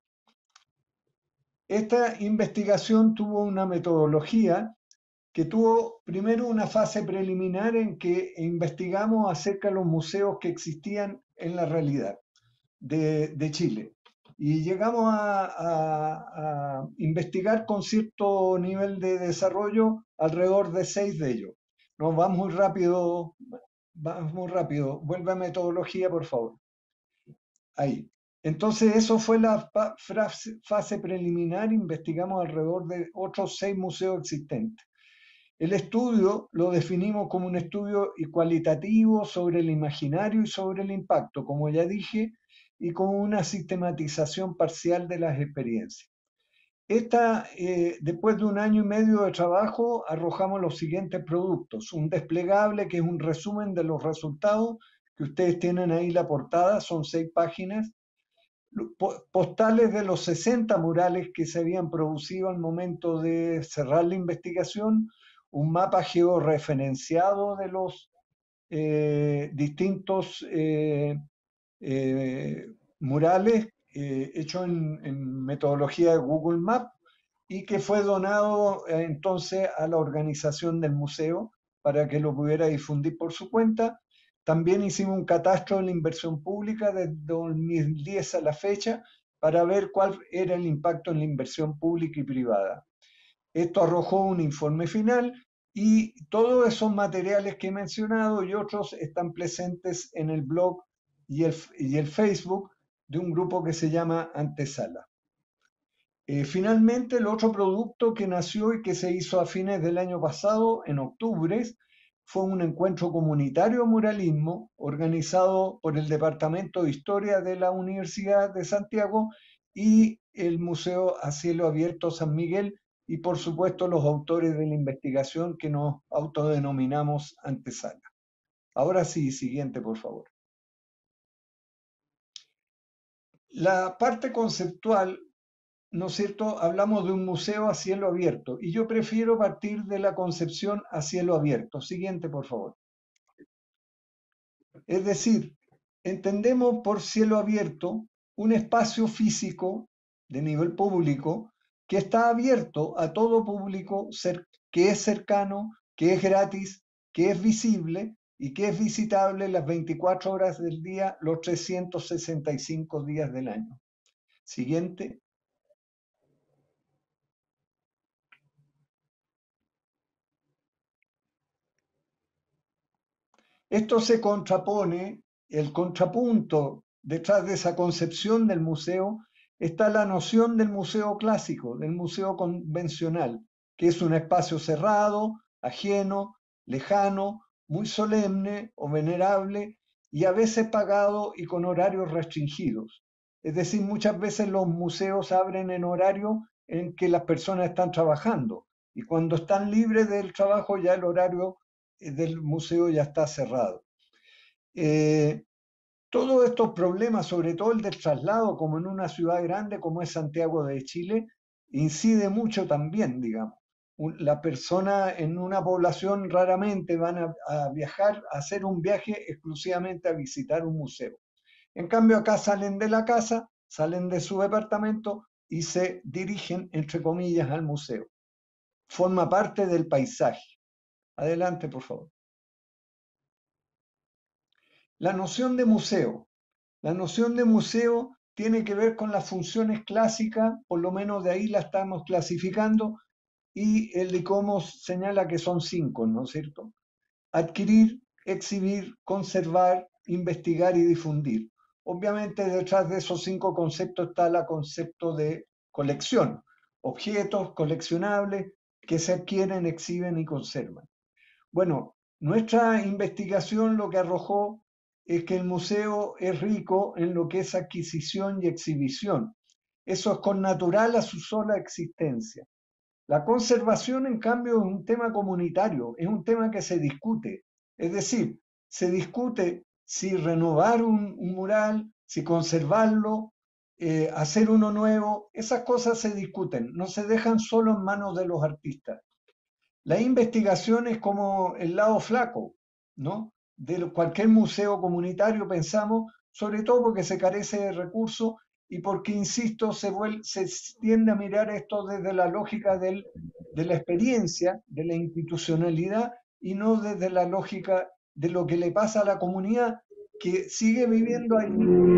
Esta investigación tuvo una metodología que tuvo primero una fase preliminar en que investigamos acerca de los museos que existían en la realidad de, de Chile. Y llegamos a, a, a investigar con cierto nivel de desarrollo alrededor de seis de ellos. Nos vamos muy rápido, vamos muy rápido. Vuelve a metodología, por favor. Ahí. Entonces, eso fue la fase preliminar. Investigamos alrededor de otros seis museos existentes. El estudio lo definimos como un estudio cualitativo sobre el imaginario y sobre el impacto, como ya dije, y como una sistematización parcial de las experiencias. Esta, eh, después de un año y medio de trabajo, arrojamos los siguientes productos. Un desplegable que es un resumen de los resultados, que ustedes tienen ahí la portada, son seis páginas. Postales de los sesenta murales que se habían producido al momento de cerrar la investigación, un mapa georreferenciado de los eh, distintos eh, eh, murales eh, hecho en, en metodología de Google Maps y que fue donado eh, entonces a la organización del museo para que lo pudiera difundir por su cuenta. También hicimos un catastro de la inversión pública desde dos mil diez a la fecha para ver cuál era el impacto en la inversión pública y privada. Esto arrojó un informe final y todos esos materiales que he mencionado y otros están presentes en el blog y el, y el Facebook de un grupo que se llama Antesala. Eh, finalmente, el otro producto que nació y que se hizo a fines del año pasado, en octubre, fue un encuentro comunitario de muralismo organizado por el Departamento de Historia de la Universidad de Santiago y el Museo a Cielo Abierto San Miguel y, por supuesto, los autores de la investigación que nos autodenominamos Antesala. Ahora sí, siguiente, por favor. La parte conceptual, ¿no es cierto? Hablamos de un museo a cielo abierto y yo prefiero partir de la concepción a cielo abierto. Siguiente, por favor. Es decir, entendemos por cielo abierto un espacio físico de nivel público que está abierto a todo público, que es cercano, que es gratis, que es visible y que es visitable las veinticuatro horas del día, los trescientos sesenta y cinco días del año. Siguiente. Esto se contrapone, el contrapunto detrás de esa concepción del museo está la noción del museo clásico, del museo convencional, que es un espacio cerrado, ajeno, lejano, muy solemne o venerable y a veces pagado y con horarios restringidos. Es decir, muchas veces los museos abren en horario en que las personas están trabajando y cuando están libres del trabajo ya el horario del museo ya está cerrado. Eh, todos estos problemas, sobre todo el del traslado, como en una ciudad grande como es Santiago de Chile, incide mucho también, digamos. La persona en una población raramente van a, a viajar, a hacer un viaje exclusivamente a visitar un museo. En cambio, acá salen de la casa, salen de su departamento y se dirigen, entre comillas, al museo. Forma parte del paisaje. Adelante, por favor. La noción de museo. La noción de museo tiene que ver con las funciones clásicas, por lo menos de ahí la estamos clasificando, y el ICOMOS señala que son cinco, ¿no es cierto? Adquirir, exhibir, conservar, investigar y difundir. Obviamente detrás de esos cinco conceptos está el concepto de colección, objetos coleccionables que se adquieren, exhiben y conservan. Bueno, nuestra investigación lo que arrojó es que el museo es rico en lo que es adquisición y exhibición. Eso es connatural a su sola existencia. La conservación, en cambio, es un tema comunitario, es un tema que se discute. Es decir, se discute si renovar un, un mural, si conservarlo, eh, hacer uno nuevo. Esas cosas se discuten, no se dejan solo en manos de los artistas. La investigación es como el lado flaco, ¿no? De cualquier museo comunitario, pensamos, sobre todo porque se carece de recursos y porque, insisto, se, vuelve, se tiende a mirar esto desde la lógica del, de la experiencia, de la institucionalidad, y no desde la lógica de lo que le pasa a la comunidad que sigue viviendo ahí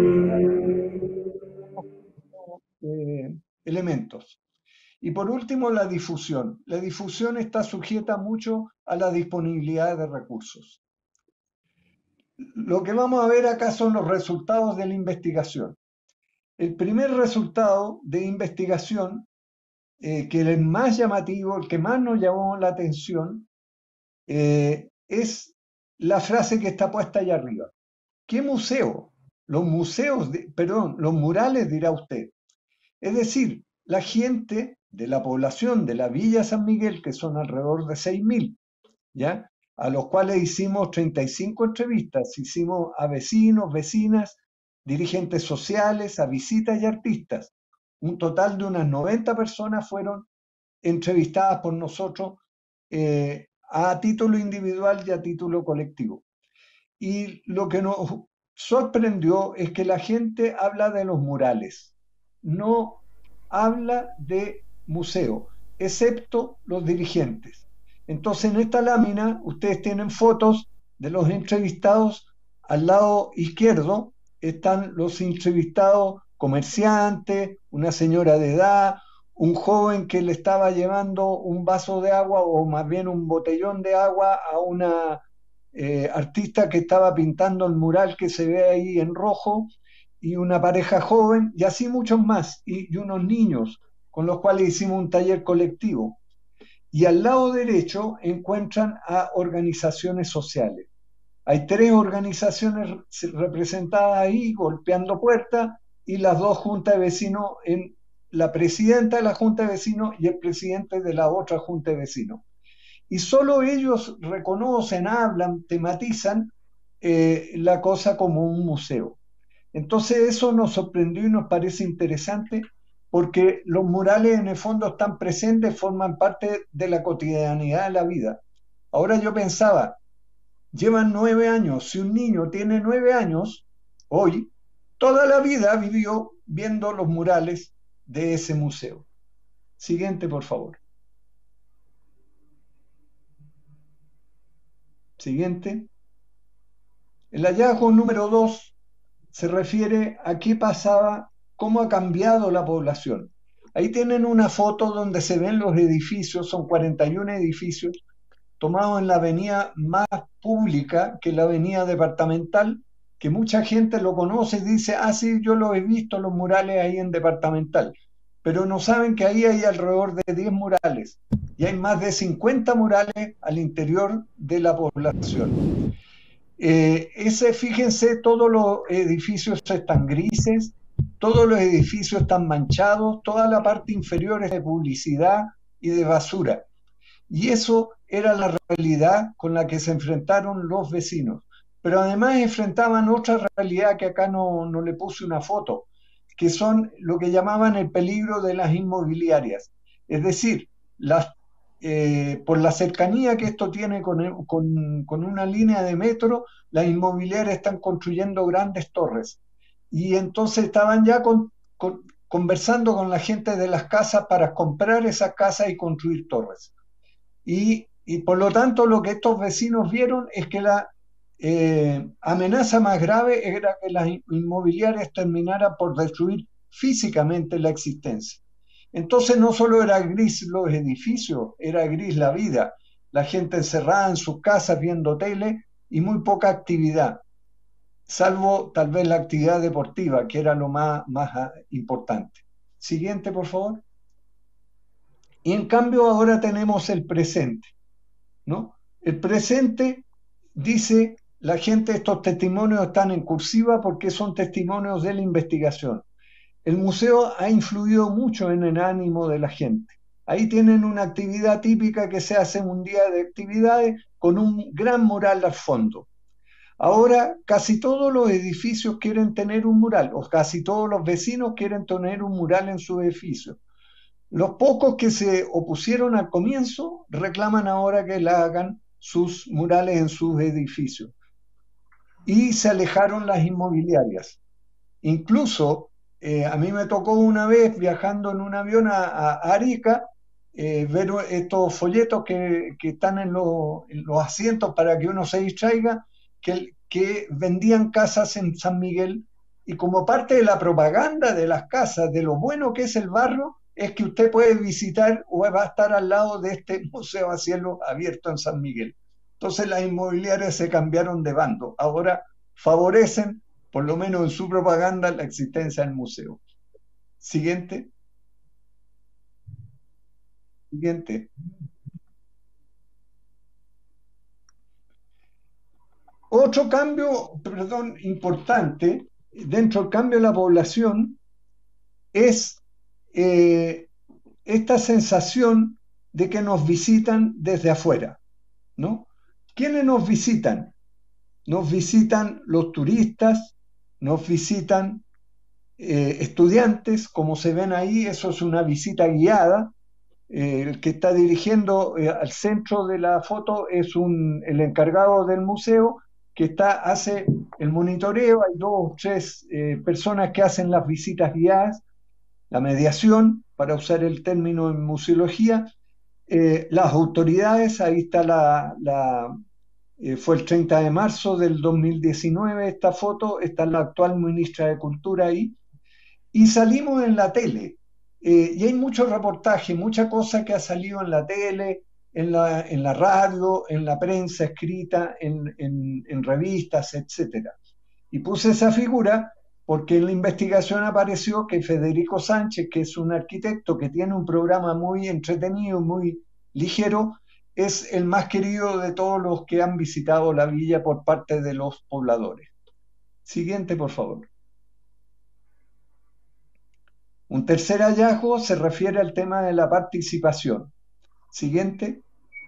eh, elementos. Y por último, la difusión. La difusión está sujeta mucho a la disponibilidad de recursos. Lo que vamos a ver acá son los resultados de la investigación. El primer resultado de investigación, eh, que es el más llamativo, el que más nos llamó la atención, eh, es la frase que está puesta allá arriba. ¿Qué museo? Los museos, de, perdón, los murales, dirá usted. Es decir, la gente de la población de la Villa San Miguel, que son alrededor de seis mil, ¿ya? A los cuales hicimos treinta y cinco entrevistas, hicimos a vecinos, vecinas, dirigentes sociales, a visitas y artistas. Un total de unas noventa personas fueron entrevistadas por nosotros eh, a título individual y a título colectivo. Y lo que nos sorprendió es que la gente habla de los murales, no habla de museo, excepto los dirigentes. Entonces, en esta lámina, ustedes tienen fotos de los entrevistados. Al lado izquierdo están los entrevistados comerciantes, una señora de edad, un joven que le estaba llevando un vaso de agua o más bien un botellón de agua a una eh, artista que estaba pintando el mural que se ve ahí en rojo, y una pareja joven, y así muchos más, y, y unos niños con los cuales hicimos un taller colectivo. Y al lado derecho encuentran a organizaciones sociales. Hay tres organizaciones representadas ahí golpeando puertas y las dos juntas de vecinos, en la presidenta de la junta de vecinos y el presidente de la otra junta de vecinos. Y solo ellos reconocen, hablan, tematizan eh, la cosa como un museo. Entonces eso nos sorprendió y nos parece interesante porque los murales en el fondo están presentes, forman parte de la cotidianidad de la vida. Ahora yo pensaba, llevan nueve años, si un niño tiene nueve años, hoy, toda la vida vivió viendo los murales de ese museo. Siguiente, por favor. Siguiente. El hallazgo número dos se refiere a qué pasaba, cómo ha cambiado la población. Ahí tienen una foto donde se ven los edificios, son cuarenta y uno edificios, tomado en la avenida más pública, que es la avenida Departamental, que mucha gente lo conoce y dice, ah, sí, yo lo he visto, los murales ahí en Departamental, pero no saben que ahí hay alrededor de diez murales y hay más de cincuenta murales al interior de la población. Eh, ese, fíjense, todos los edificios están grises, todos los edificios están manchados, toda la parte inferior es de publicidad y de basura. Y eso era la realidad con la que se enfrentaron los vecinos. Pero además enfrentaban otra realidad que acá no, no le puse una foto, que son lo que llamaban el peligro de las inmobiliarias. Es decir, las, eh, por la cercanía que esto tiene con, con, con una línea de metro, las inmobiliarias están construyendo grandes torres. Y entonces estaban ya con, con, conversando con la gente de las casas para comprar esas casas y construir torres. Y, y por lo tanto lo que estos vecinos vieron es que la eh, amenaza más grave era que las inmobiliarias terminaran por destruir físicamente la existencia. Entonces no solo era gris los edificios, era gris la vida, la gente encerrada en sus casas viendo tele y muy poca actividad, salvo tal vez la actividad deportiva, que era lo más, más importante. Siguiente, por favor. Y en cambio ahora tenemos el presente, ¿no? El presente dice la gente, estos testimonios están en cursiva porque son testimonios de la investigación. El museo ha influido mucho en el ánimo de la gente. Ahí tienen una actividad típica que se hace un día de actividades con un gran mural al fondo. Ahora casi todos los edificios quieren tener un mural, o casi todos los vecinos quieren tener un mural en su edificio. Los pocos que se opusieron al comienzo reclaman ahora que la hagan sus murales en sus edificios. Y se alejaron las inmobiliarias. Incluso eh, a mí me tocó una vez viajando en un avión a, a Arica eh, ver estos folletos que, que están en, lo, en los asientos para que uno se distraiga, que, que vendían casas en San Miguel, y como parte de la propaganda de las casas, de lo bueno que es el barrio, es que usted puede visitar o va a estar al lado de este museo a cielo abierto en San Miguel. Entonces las inmobiliarias se cambiaron de bando. Ahora favorecen, por lo menos en su propaganda, la existencia del museo. Siguiente. Siguiente. Otro cambio, perdón, importante dentro del cambio de la población es Eh, esta sensación de que nos visitan desde afuera, ¿no? ¿Quiénes nos visitan? Nos visitan los turistas, nos visitan eh, estudiantes, como se ven ahí, eso es una visita guiada. Eh, el que está dirigiendo eh, al centro de la foto es un, el encargado del museo, que está, hace el monitoreo. Hay dos o tres eh, personas que hacen las visitas guiadas, la mediación, para usar el término en museología, eh, las autoridades, ahí está la, la eh, fue el treinta de marzo del dos mil diecinueve esta foto, está la actual ministra de Cultura ahí, y salimos en la tele, eh, y hay mucho reportaje, mucha cosa que ha salido en la tele, en la, en la radio, en la prensa escrita, en, en, en revistas, etcétera. Y puse esa figura porque en la investigación apareció que Federico Sánchez, que es un arquitecto que tiene un programa muy entretenido, muy ligero, es el más querido de todos los que han visitado la villa por parte de los pobladores. Siguiente, por favor. Un tercer hallazgo se refiere al tema de la participación. Siguiente.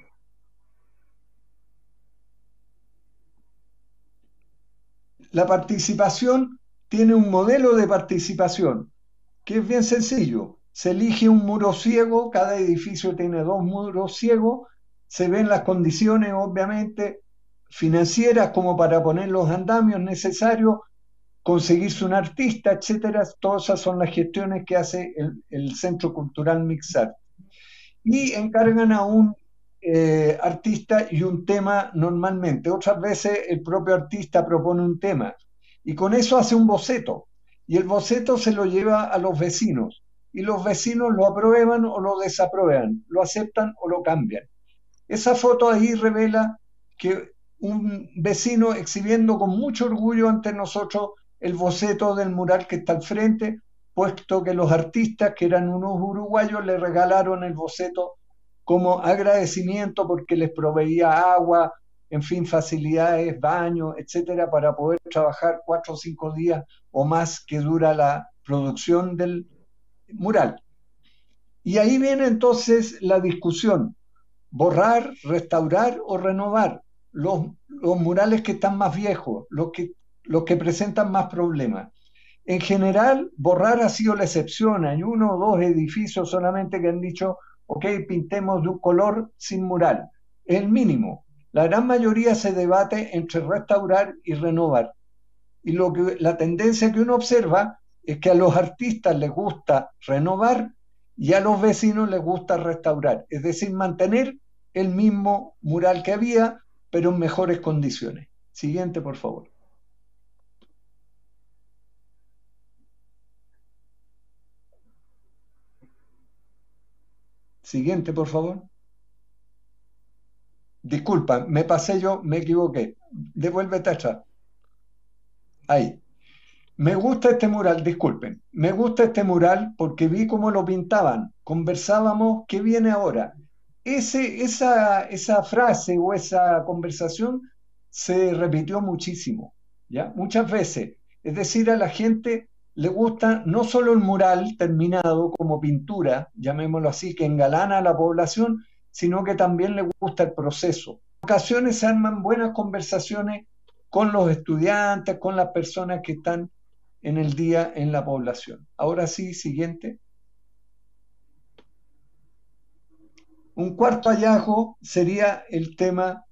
La participación tiene un modelo de participación que es bien sencillo. Se elige un muro ciego, cada edificio tiene dos muros ciegos, se ven las condiciones, obviamente, financieras como para poner los andamios necesarios, conseguirse un artista, etcétera. Todas esas son las gestiones que hace el, el Centro Cultural Mixart. Y encargan a un eh, artista y un tema normalmente. Otras veces el propio artista propone un tema. Y con eso hace un boceto, y el boceto se lo lleva a los vecinos, y los vecinos lo aprueban o lo desaprueban, lo aceptan o lo cambian. Esa foto ahí revela que un vecino exhibiendo con mucho orgullo ante nosotros el boceto del mural que está al frente, puesto que los artistas, que eran unos uruguayos, le regalaron el boceto como agradecimiento porque les proveía agua, en fin, facilidades, baños, etcétera, para poder trabajar cuatro o cinco días o más que dura la producción del mural. Y ahí viene entonces la discusión: borrar, restaurar o renovar los, los murales que están más viejos, los que, los que presentan más problemas. En general, borrar ha sido la excepción. Hay uno o dos edificios solamente que han dicho, ok, pintemos de un color sin mural. Es el mínimo. La gran mayoría se debate entre restaurar y renovar. Y lo que, la tendencia que uno observa es que a los artistas les gusta renovar y a los vecinos les gusta restaurar. Es decir, mantener el mismo mural que había, pero en mejores condiciones. Siguiente, por favor. Siguiente, por favor. Disculpa, me pasé yo, me equivoqué. Devuélvete atrás. Ahí. Me gusta este mural, disculpen. Me gusta este mural porque vi cómo lo pintaban. Conversábamos, ¿qué viene ahora? Ese, esa, esa frase o esa conversación se repitió muchísimo, ¿ya? Muchas veces. Es decir, a la gente le gusta no solo el mural terminado como pintura, llamémoslo así, que engalana a la población, sino que también le gusta el proceso. En ocasiones se arman buenas conversaciones con los estudiantes, con las personas que están en el día en la población. Ahora sí, siguiente. Un cuarto hallazgo sería el tema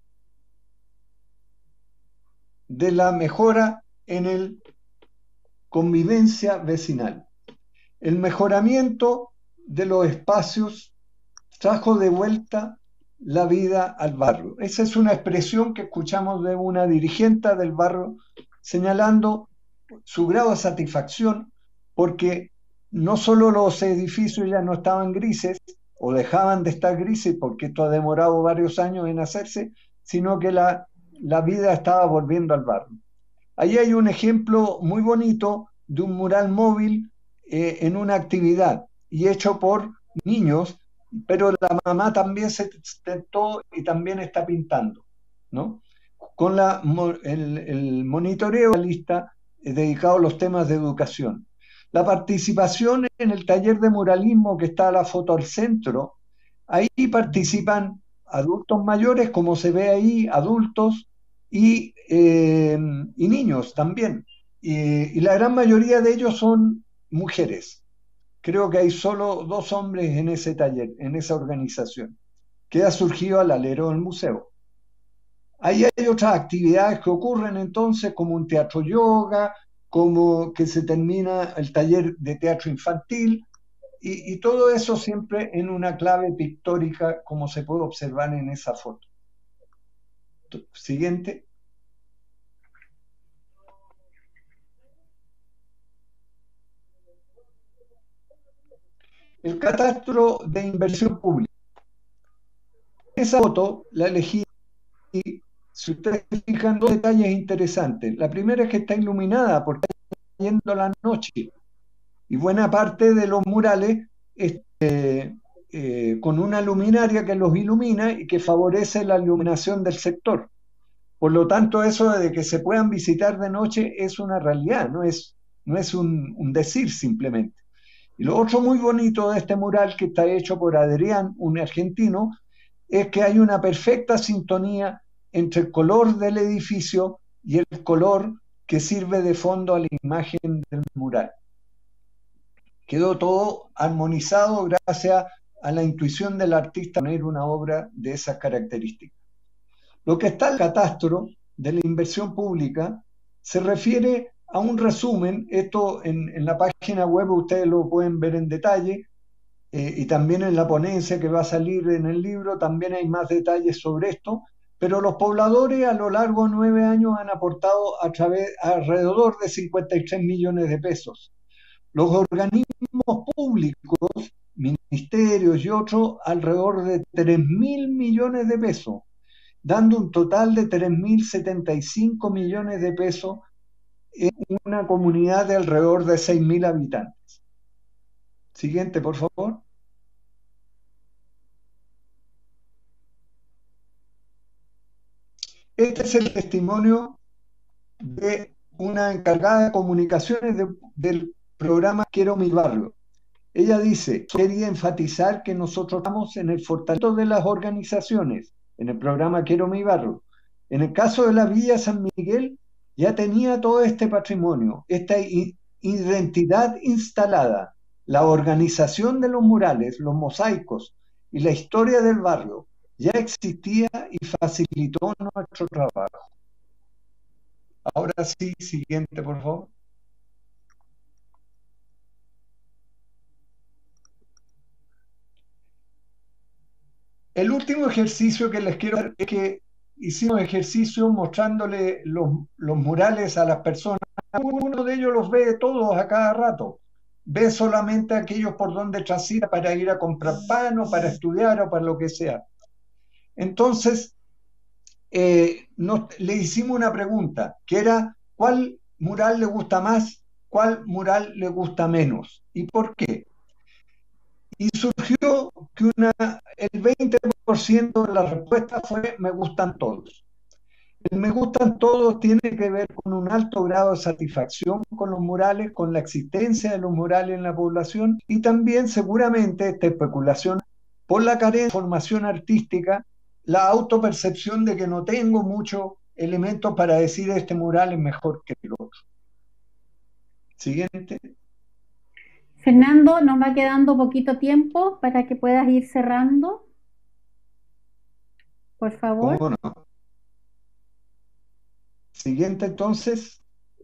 de la mejora en el convivencia vecinal. El mejoramiento de los espacios trajo de vuelta la vida al barrio. Esa es una expresión que escuchamos de una dirigente del barrio señalando su grado de satisfacción porque no solo los edificios ya no estaban grises o dejaban de estar grises porque esto ha demorado varios años en hacerse, sino que la, la vida estaba volviendo al barrio. Ahí hay un ejemplo muy bonito de un mural móvil eh, en una actividad y hecho por niños, pero la mamá también se tentó y también está pintando, ¿no? Con la, el, el monitoreo de la lista eh, dedicado a los temas de educación. La participación en el taller de muralismo que está la foto al centro, ahí participan adultos mayores, como se ve ahí, adultos y, eh, y niños también. Y, y la gran mayoría de ellos son mujeres. Creo que hay solo dos hombres en ese taller, en esa organización, que ha surgido al alero del museo. Ahí hay otras actividades que ocurren entonces, como un teatro yoga, como que se termina el taller de teatro infantil, y, y todo eso siempre en una clave pictórica, como se puede observar en esa foto. Siguiente. El catastro de inversión pública. Esa foto la elegí, y si ustedes fijan, dos detalles interesantes. La primera es que está iluminada porque está yendo la noche y buena parte de los murales este, eh, con una luminaria que los ilumina y que favorece la iluminación del sector. Por lo tanto, eso de que se puedan visitar de noche es una realidad, no es, no es un, un decir simplemente. Y lo otro muy bonito de este mural, que está hecho por Adrián, un argentino, es que hay una perfecta sintonía entre el color del edificio y el color que sirve de fondo a la imagen del mural. Quedó todo armonizado gracias a la intuición del artista poner una obra de esas características. Lo que está en el catastro de la inversión pública se refiere a un resumen. Esto en, en la página web ustedes lo pueden ver en detalle, eh, y también en la ponencia que va a salir en el libro también hay más detalles sobre esto, pero los pobladores a lo largo de nueve años han aportado a través, alrededor de cincuenta y tres millones de pesos. Los organismos públicos ministerios y otros alrededor de tres mil millones de pesos, dando un total de tres mil setenta y cinco millones de pesos en una comunidad de alrededor de seis mil habitantes. Siguiente, por favor. Este es el testimonio de una encargada de comunicaciones de, del programa Quiero mi barrio. Ella dice, quería enfatizar que nosotros estamos en el fortalecimiento de las organizaciones, en el programa Quiero mi barrio. En el caso de la Villa San Miguel, ya tenía todo este patrimonio, esta identidad instalada, la organización de los murales, los mosaicos y la historia del barrio ya existía y facilitó nuestro trabajo. Ahora sí, siguiente, por favor. El último ejercicio que les quiero dar es que hicimos ejercicio mostrándole los, los murales a las personas. Uno de ellos los ve todos a cada rato. Ve solamente aquellos por donde transita para ir a comprar pan o para estudiar o para lo que sea. Entonces, eh, nos, le hicimos una pregunta, que era, ¿cuál mural le gusta más? ¿Cuál mural le gusta menos? ¿Y por qué? Y surgió que una, el veinte por ciento de la respuesta fue me gustan todos. El me gustan todos tiene que ver con un alto grado de satisfacción con los murales, con la existencia de los murales en la población y también seguramente esta especulación por la carencia de formación artística, la autopercepción de que no tengo muchos elementos para decir este mural es mejor que el otro. Siguiente. Fernando, nos va quedando poquito tiempo para que puedas ir cerrando. Por favor. ¿Cómo no? Siguiente, entonces.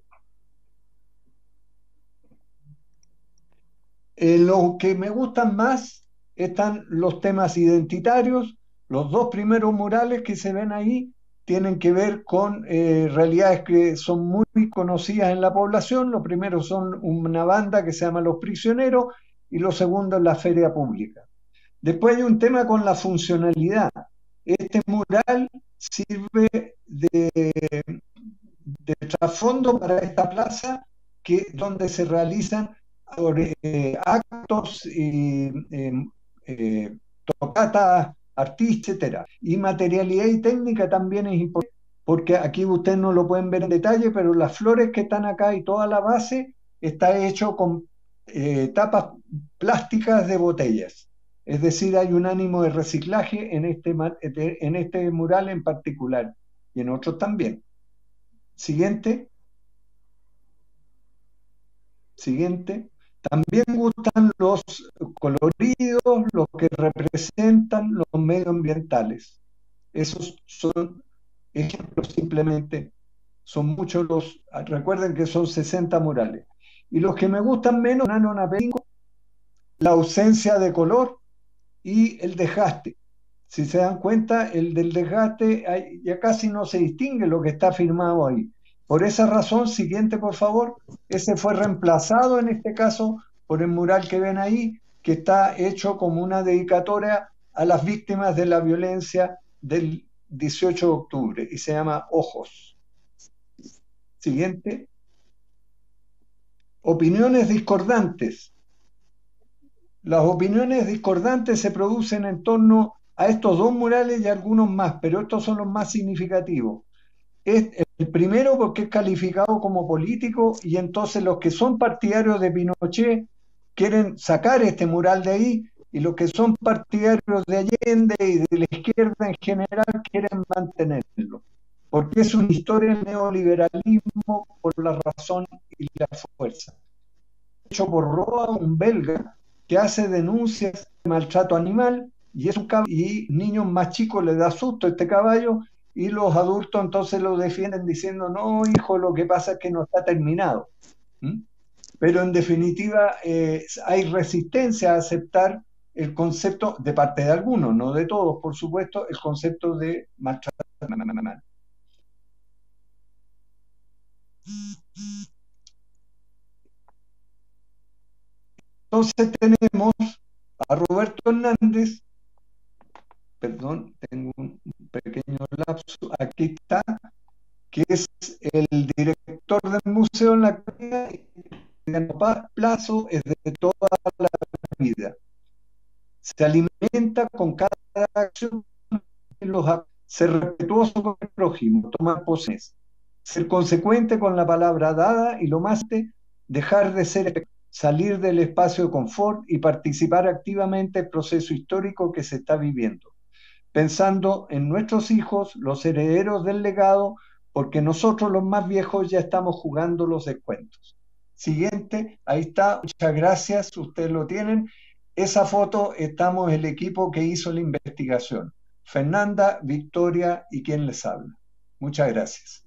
Eh, lo que me gustan más están los temas identitarios. Los dos primeros murales que se ven ahí tienen que ver con eh, realidades que son muy conocidas en la población. Los primeros son una banda que se llama Los Prisioneros y los segundos la Feria Pública. Después hay un tema con la funcionalidad. Este mural sirve de, de trasfondo para esta plaza que, donde se realizan eh, actos y eh, eh, tocatas, artistas, etcétera. Y materialidad y técnica también es importante, porque aquí ustedes no lo pueden ver en detalle, pero las flores que están acá y toda la base está hecho con eh, tapas plásticas de botellas. Es decir, hay un ánimo de reciclaje en este, en este mural en particular y en otros también. Siguiente. Siguiente. También gustan los coloridos, los que representan los medioambientales. Esos son ejemplos simplemente. Son muchos los, recuerden que son sesenta murales. Y los que me gustan menos, la ausencia de color y el desgaste. Si se dan cuenta, el del desgaste hay, ya casi no se distingue lo que está firmado ahí. Por esa razón, siguiente por favor, ese fue reemplazado en este caso por el mural que ven ahí, que está hecho como una dedicatoria a las víctimas de la violencia del dieciocho de octubre y se llama Ojos. Siguiente. Opiniones discordantes. Las opiniones discordantes se producen en torno a estos dos murales y algunos más, pero estos son los más significativos. Es el primero porque es calificado como político y entonces los que son partidarios de Pinochet quieren sacar este mural de ahí y los que son partidarios de Allende y de la izquierda en general quieren mantenerlo, porque es una historia del neoliberalismo por la razón y la fuerza. Hecho por Roa, un belga, que hace denuncias de maltrato animal y es un caballo, y niños más chicos les da susto este caballo y los adultos entonces lo defienden diciendo no hijo, lo que pasa es que no está terminado. ¿Mm? Pero en definitiva eh, hay resistencia a aceptar el concepto de parte de algunos, no de todos por supuesto, el concepto de maltrato animal. Entonces tenemos a Roberto Hernández, perdón, tengo un pequeño lapso, aquí está, que es el director del museo en la actualidad, y a plazo es de toda la vida. Se alimenta con cada acción, los, ser respetuoso con el prójimo, tomar posesiones, ser consecuente con la palabra dada y lo más de dejar de ser, salir del espacio de confort y participar activamente en el proceso histórico que se está viviendo, pensando en nuestros hijos, los herederos del legado, porque nosotros los más viejos ya estamos jugando los descuentos. Siguiente, ahí está, muchas gracias, ustedes lo tienen. Esa foto estamos el equipo que hizo la investigación. Fernanda, Victoria y quien les habla. Muchas gracias.